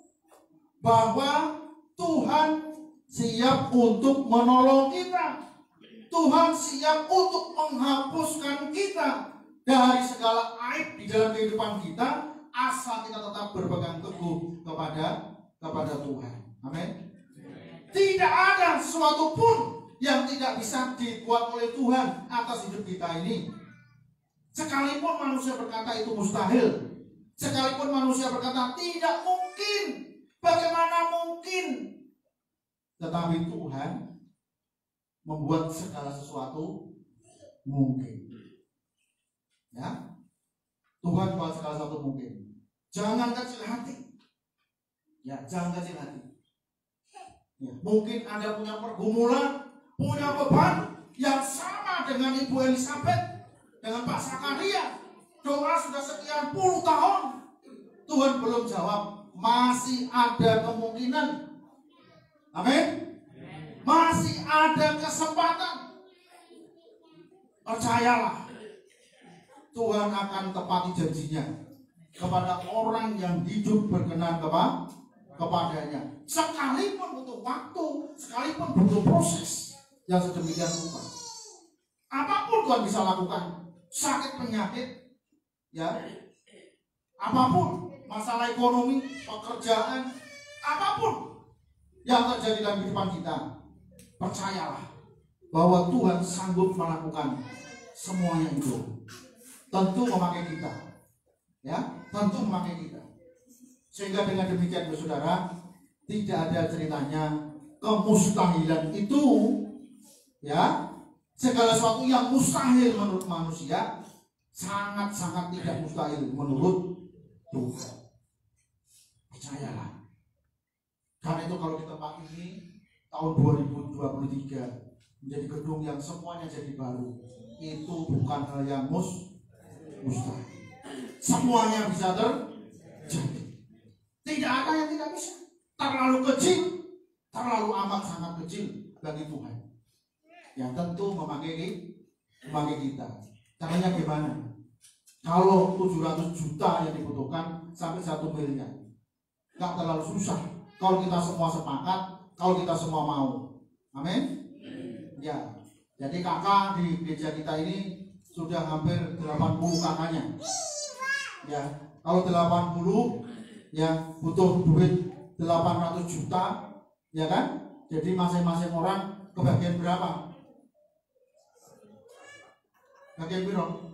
bahwa Tuhan siap untuk menolong kita. Tuhan siap untuk menghapuskan kita dari segala aib di dalam kehidupan kita, asal kita tetap berpegang teguh kepada Tuhan. Amin. Tidak ada sesuatu pun yang tidak bisa dibuat oleh Tuhan atas hidup kita ini. Sekalipun manusia berkata itu mustahil, sekalipun manusia berkata tidak mungkin, bagaimana mungkin, tetapi Tuhan membuat segala sesuatu mungkin. Ya, Tuhan buat segala sesuatu mungkin. Jangan kecil hati. Ya, jangan kecil hati. Ya, mungkin Anda punya pergumulan, punya beban yang sama dengan Ibu Elizabeth, dengan Pak Zakaria. Doa sudah sekian puluh tahun, Tuhan belum jawab. Masih ada kemungkinan. Amin. Masih ada kesempatan. Percayalah, Tuhan akan tepati janjinya kepada orang yang hidup berkenan kepadanya. Sekalipun butuh waktu, sekalipun butuh proses yang sedemikian rupa. Apapun Tuhan bisa lakukan. Sakit penyakit, ya, apapun, masalah ekonomi, pekerjaan, apapun yang terjadi dalam kehidupan kita, percayalah bahwa Tuhan sanggup melakukan semuanya itu. Tentu memakai kita, ya, tentu memakai kita. Sehingga dengan demikian, saudara, tidak ada ceritanya kemustahilan itu, ya. Segala sesuatu yang mustahil menurut manusia sangat-sangat tidak mustahil menurut Tuhan. Percayalah. Karena itu kalau di tempat ini tahun 2023 menjadi gedung yang semuanya jadi baru, itu bukan hal yang mustahil. Semuanya bisa terjadi. Tidak ada yang tidak bisa. Terlalu kecil, terlalu amat sangat kecil bagi Tuhan. Yang tentu memakai kita. Caranya gimana? Kalau 700 juta yang dibutuhkan sampai 1 miliar, nggak terlalu susah. Kalau kita semua sepakat, kalau kita semua mau. Amin. Ya. Jadi kakak di gereja kita ini sudah hampir 80 kakaknya. Ya. Kalau 80, ya butuh duit 800 juta, ya kan? Jadi masing-masing orang kebagian berapa? Bagian biro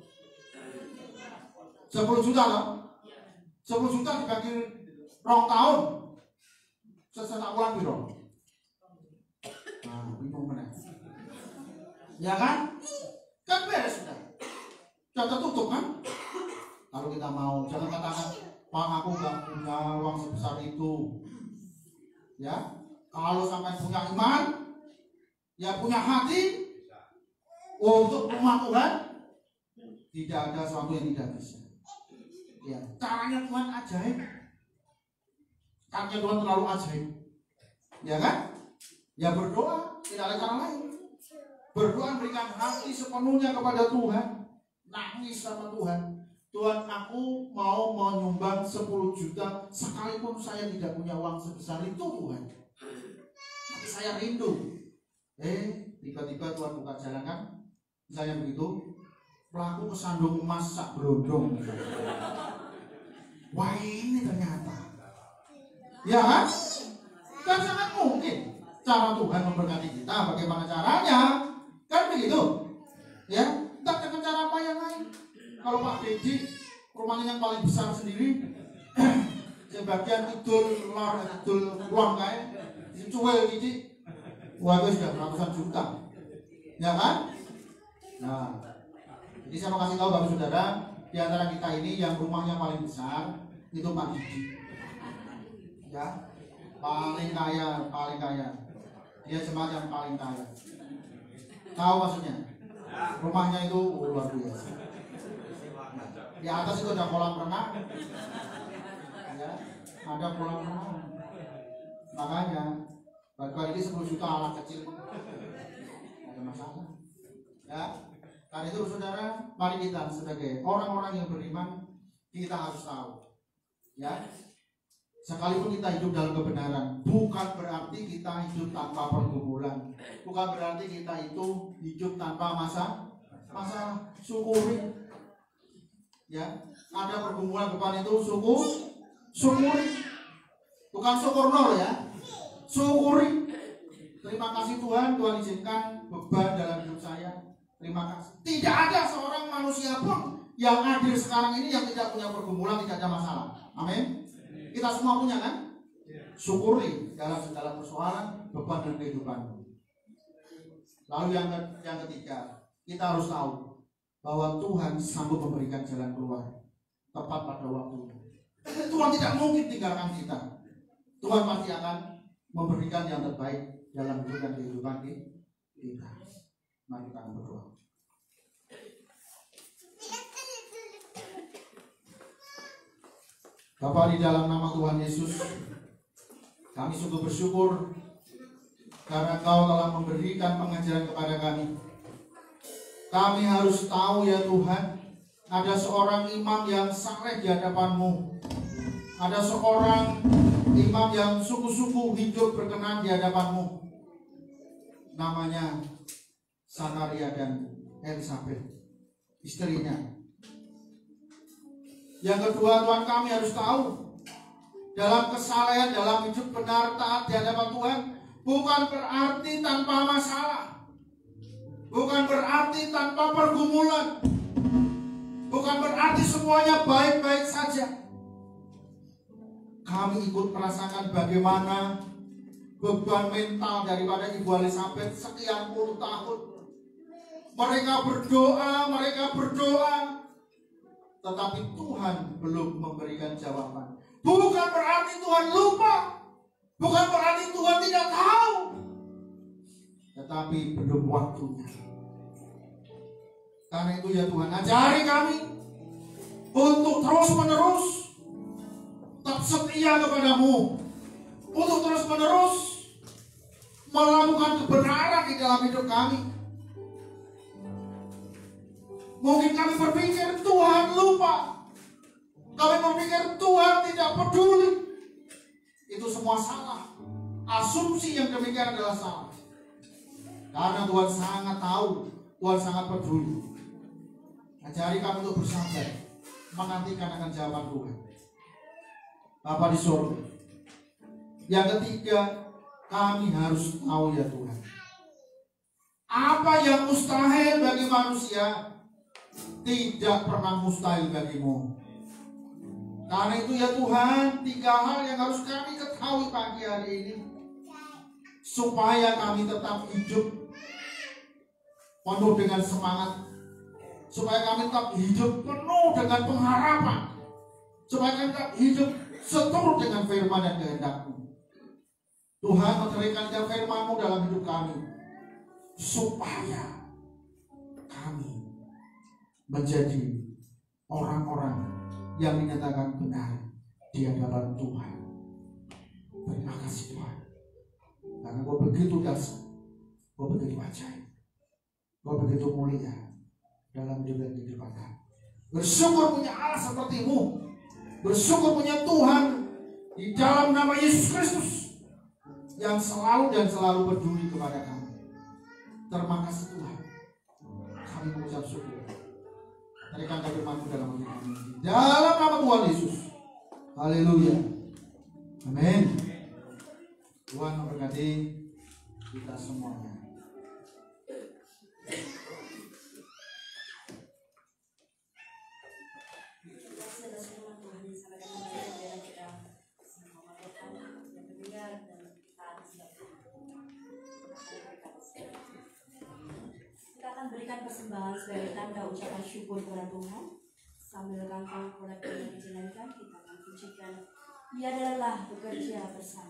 10 juta loh. 10 juta dibagi 2 tahun. Sesak ulang biro. Nah, bingung mana? Ya kan? Kan beres sudah. Sudah tertutup kan? Kalau kita mau, jangan katakan, Pak, aku gak punya uang sebesar itu. Ya, kalau sampai punya iman, ya punya hati untuk rumah Tuhan, tidak ada sesuatu yang tidak bisa. Ya, caranya Tuhan ajaib. Caranya Tuhan terlalu ajaib. Ya kan? Ya berdoa, tidak ada cara lain. Berdoa berikan hati sepenuhnya kepada Tuhan. Nangis sama Tuhan. Tuhan, aku mau menyumbang 10 juta sekalipun saya tidak punya uang sebesar itu Tuhan. Tapi saya rindu. Tiba-tiba Tuhan buka jalan kan? Misalnya begitu, pelaku kesandung emas sak berondong. Wah ini ternyata. Ya kan? Kan sangat mungkin. Cara Tuhan memberkati kita, bagaimana caranya? Kan begitu. Ya, tak dengan cara apa yang lain. Kalau Pak Dedi rumahnya yang paling besar sendiri, sebagian kidul lor, kidul ruang kayak cuel gitu, wah itu sudah ratusan juta, ya kan? Nah, jadi saya mau kasih tahu Bapak Saudara, di antara kita ini yang rumahnya paling besar itu Pak Didi, ya, paling kaya, dia jemaat yang paling kaya. Tahu maksudnya? Rumahnya itu luar biasa. Di atas itu ada kolam renang, ya, ada kolam renang. Makanya bagi ini 10 juta anak kecil, ada masalah. Ya, karena itu saudara, mari kita sebagai orang-orang yang beriman, kita harus tahu, ya, sekalipun kita hidup dalam kebenaran, bukan berarti kita hidup tanpa pergumulan, bukan berarti kita itu hidup tanpa masalah. Syukuri. Ya, ada pergumulan depan itu syukuri, bukan syukur nol ya, syukuri. Terima kasih Tuhan, Tuhan izinkan beban dalam hidup saya. Terima kasih. Tidak ada seorang manusia pun yang hadir sekarang ini yang tidak punya pergumulan, tidak ada masalah. Amin. Kita semua punya kan? Syukuri dalam segala persoalan, beban dan kehidupan. Lalu yang ketiga, kita harus tahu bahwa Tuhan sanggup memberikan jalan keluar tepat pada waktunya. Tuhan tidak mungkin tinggalkan kita. Tuhan pasti akan memberikan yang terbaik dalam hidup dan kehidupan kita. Mari kita berdoa. Bapa, di dalam nama Tuhan Yesus, kami sungguh bersyukur karena Engkau telah memberikan pengajaran kepada kami. Kami harus tahu ya Tuhan, ada seorang imam yang saleh di hadapan-Mu. Ada seorang imam yang sungguh-sungguh hidup berkenan di hadapan-Mu. Namanya Zakaria dan Elizabeth, istrinya. Yang kedua, Tuhan, kami harus tahu dalam kesalehan, dalam hidup benar taat di hadapan Tuhan bukan berarti tanpa masalah. Bukan berarti tanpa pergumulan. Bukan berarti semuanya baik-baik saja. Kami ikut merasakan bagaimana beban mental daripada Ibu Elizabeth sekian puluh tahun. Mereka berdoa, tetapi Tuhan belum memberikan jawaban. Bukan berarti Tuhan lupa, bukan berarti Tuhan tidak tahu, tetapi belum waktunya. Karena itu ya Tuhan, ajari kami untuk terus-menerus tetap setia kepadamu, untuk terus-menerus melakukan kebenaran di dalam hidup kami. Mungkin kami berpikir Tuhan lupa, kami berpikir Tuhan tidak peduli. Itu semua salah. Asumsi yang demikian adalah salah. Karena Tuhan sangat tahu, Tuhan sangat peduli. Ajari kami untuk bersabar, menantikan akan jawaban Tuhan. Bapa di surga. Yang ketiga, kami harus tahu ya Tuhan, apa yang mustahil bagi manusia tidak pernah mustahil bagimu. Karena itu ya Tuhan, 3 hal yang harus kami ketahui pagi hari ini, supaya kami tetap hidup penuh dengan semangat, supaya kami tetap hidup penuh dengan pengharapan, supaya kami tetap hidup seturut dengan firman dan kehendak-Mu. Tuhan, mencurahkan firman-Mu dalam hidup kami, supaya kami menjadi orang-orang yang menyatakan benar di hadapan Tuhan. Terima kasih Tuhan, karena Kau begitu dahsyat, Kau begitu ajaib. Kau begitu mulia dalam hidup dan kehidupan kami. Bersyukur punya Allah sepertimu. Bersyukur punya Tuhan di dalam nama Yesus Kristus yang selalu dan selalu peduli kepada kami. Terima kasih Tuhan. Kami mengucap syukur. Berikan firman-Mu dalam hati kami. Dalam nama Tuhan Yesus. Haleluya. Amin. Tuhan memberkati kita semuanya. Berikan persembahan sebagai tanda ucapan syukur kepada Tuhan. Sambil kantong kolektif yang dijalankan, kita akan pujikan Dia adalah bekerja bersama.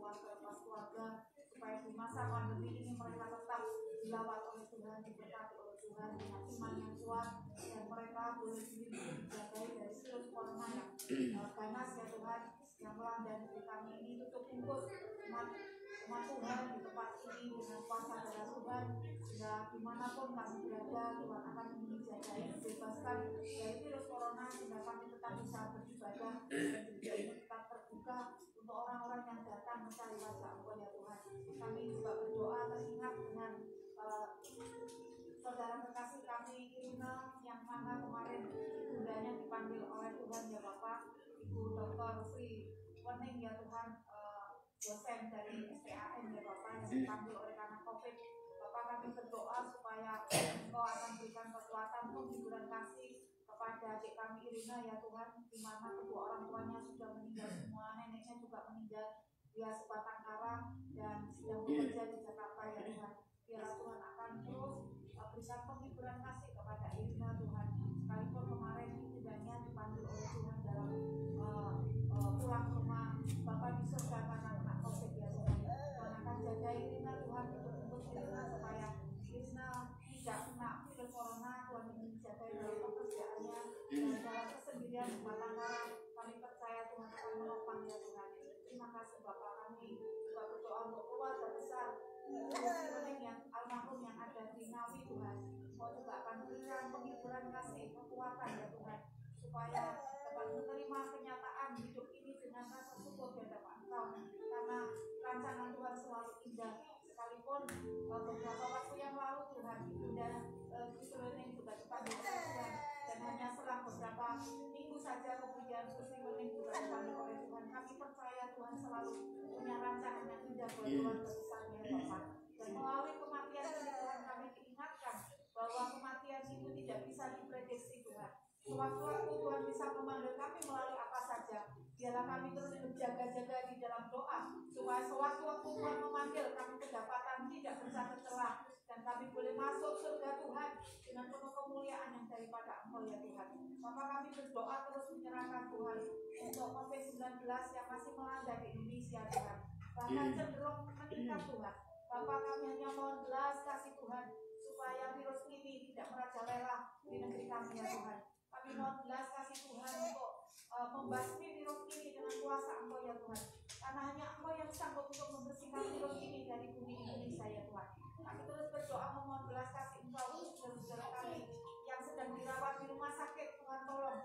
selepas keluarga, supaya di masa pandemi ini mereka tetap dilawat oleh Tuhan, diberkati oleh Tuhan dengan iman yang kuat, dan mereka boleh dijagai dari virus corona yang ganas ya Tuhan, yang melanda negeri kami ini. Tutup bungkus umat Tuhan di tempat ini dengan kuasa darah Tuhan, sehingga dimanapun kami berada, Tuhan akan menjagai, bebaskan dari virus corona, sehingga kami tetap bisa beribadah dan juga tetap terbuka untuk orang-orang yang datang mencari wajah Engkau ya Tuhan. Kami juga berdoa teringat dengan saudara kekasih kami Irina, yang mana kemarin ibundanya dipanggil oleh Tuhan ya Bapak, Ibu Dr. Sri Wening ya Tuhan, dosen dari SPAN ya Bapak, yang dipanggil oleh karena COVID. Bapak, kami berdoa supaya Engkau akan berikan kekuatan penghiburan kasih kepada adik kami Irina ya Tuhan, di mana kedua orang tuanya sudah meninggal semua, neneknya juga meninggal, dia sebatang kara dan sedang bekerja di Jakarta ya Tuhan. Biarlah Tuhan akan terus berikan penghiburan kasih kepada Irina Tuhan, sekalipun kemarin ibundanya dipanggil oleh Tuhan dalam pulang ke rumah Bapak di surga karena kena COVID ya Tuhan. Tuhan akan jaga Irina Tuhan, untuk Irina supaya Irina tidak kena virus corona. Tuhan ingin jaga dalam pekerjaannya dan dalam kesendirian sebatang kara. Kami percaya Tuhan akan menopang ya Tuhan. Terima kasih Bapak. Kami juga berdoa untuk keluarga besar yang almarhum yang ada di Ngawi Tuhan. Kau juga akan berikan penghiburan kasih, kekuatan ya Tuhan, supaya dapat menerima kenyataan hidup ini dengan rasa syukur di hadapan Engkau, karena rancangan Tuhan selalu indah. Sekalipun beberapa waktu yang lalu Tuhan, Ibunda Kusriwening juga dipanggil oleh Tuhan, dan hanya selang beberapa minggu saja kemudian Kusriwening juga dipanggil oleh Tuhan. Kami percaya Tuhan selalu punya rancangan yang indah buat keluarga besarnya Bapak. Dan melalui kematian ini Tuhan, kami diingatkan bahwa kematian itu tidak bisa diprediksi Tuhan. Sewaktu-waktu Tuhan bisa memanggil kami melalui apa saja. Biarlah kami terus berjaga-jaga di dalam doa, supaya sewaktu-waktu Tuhan memanggil kami kedapatan tidak bercacat celah, dan kami boleh masuk surga Tuhan dengan penuh kemuliaan yang daripada Engkau ya Tuhan. Bapak, kami berdoa terus menyerahkan Tuhan untuk COVID-19 yang masih melanda di Indonesia Tuhan, bahkan cenderung meningkat Tuhan. Bapak, kami hanya mohon belas kasih Tuhan supaya virus ini tidak merajalela di negeri kami ya Tuhan. Kami mohon belas kasih Tuhan untuk membasmi virus ini dengan kuasa Engkau ya Tuhan, karena hanya Engkau yang sanggup untuk membersihkan virus ini dari bumi Indonesia ya Tuhan. Kami terus berdoa memohon belas kasih Engkau untuk saudara kami yang sedang dirawat di rumah sakit. Tuhan tolong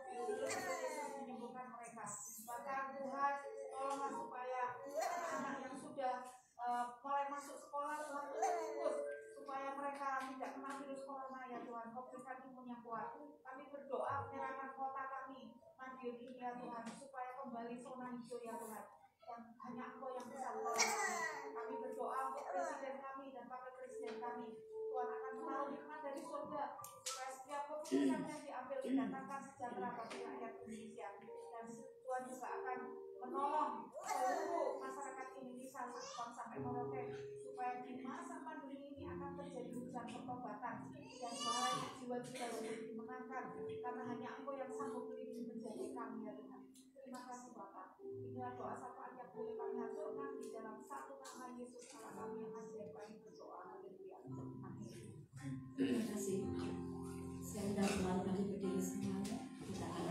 Yesus menyembuhkan mereka. Bahkan Tuhan tolonglah supaya anak yang sudah mulai masuk sekolah Tuhan fokus supaya mereka tidak kena virus corona ya Tuhan. Kau berikan imun yang kuat. Kami berdoa menyerahkan kota kami Madiun ini ya Tuhan, supaya kembali zona hijau ya Tuhan, yang hanya Engkau yang bisa menolong. Kami berdoa untuk presiden kami dan wakil presiden kami. Tuhan akan menaruh hikmat dari surga supaya setiap keputusan yang diambil mendatangkan sejahtera bagi rakyat Indonesia, dan Tuhan juga akan menolong seluruh masyarakat Indonesia sampai Merauke, supaya di masa pandemi ini akan terjadi hujan pertobatan dan bahaya jiwa-jiwa yang dimenangkan, karena hanya Engkau yang sanggup melindungi menjaga kami ya Tuhan. Terima kasih Bapak. Inilah doa sapaan yang boleh kami haturkan di dalam satu nama Yesus Allah kami yang ajaib. Kami berdoa. Haleluya. Amin. Terima kasih. Saya undang kembali berdiri semuanya. Kita akan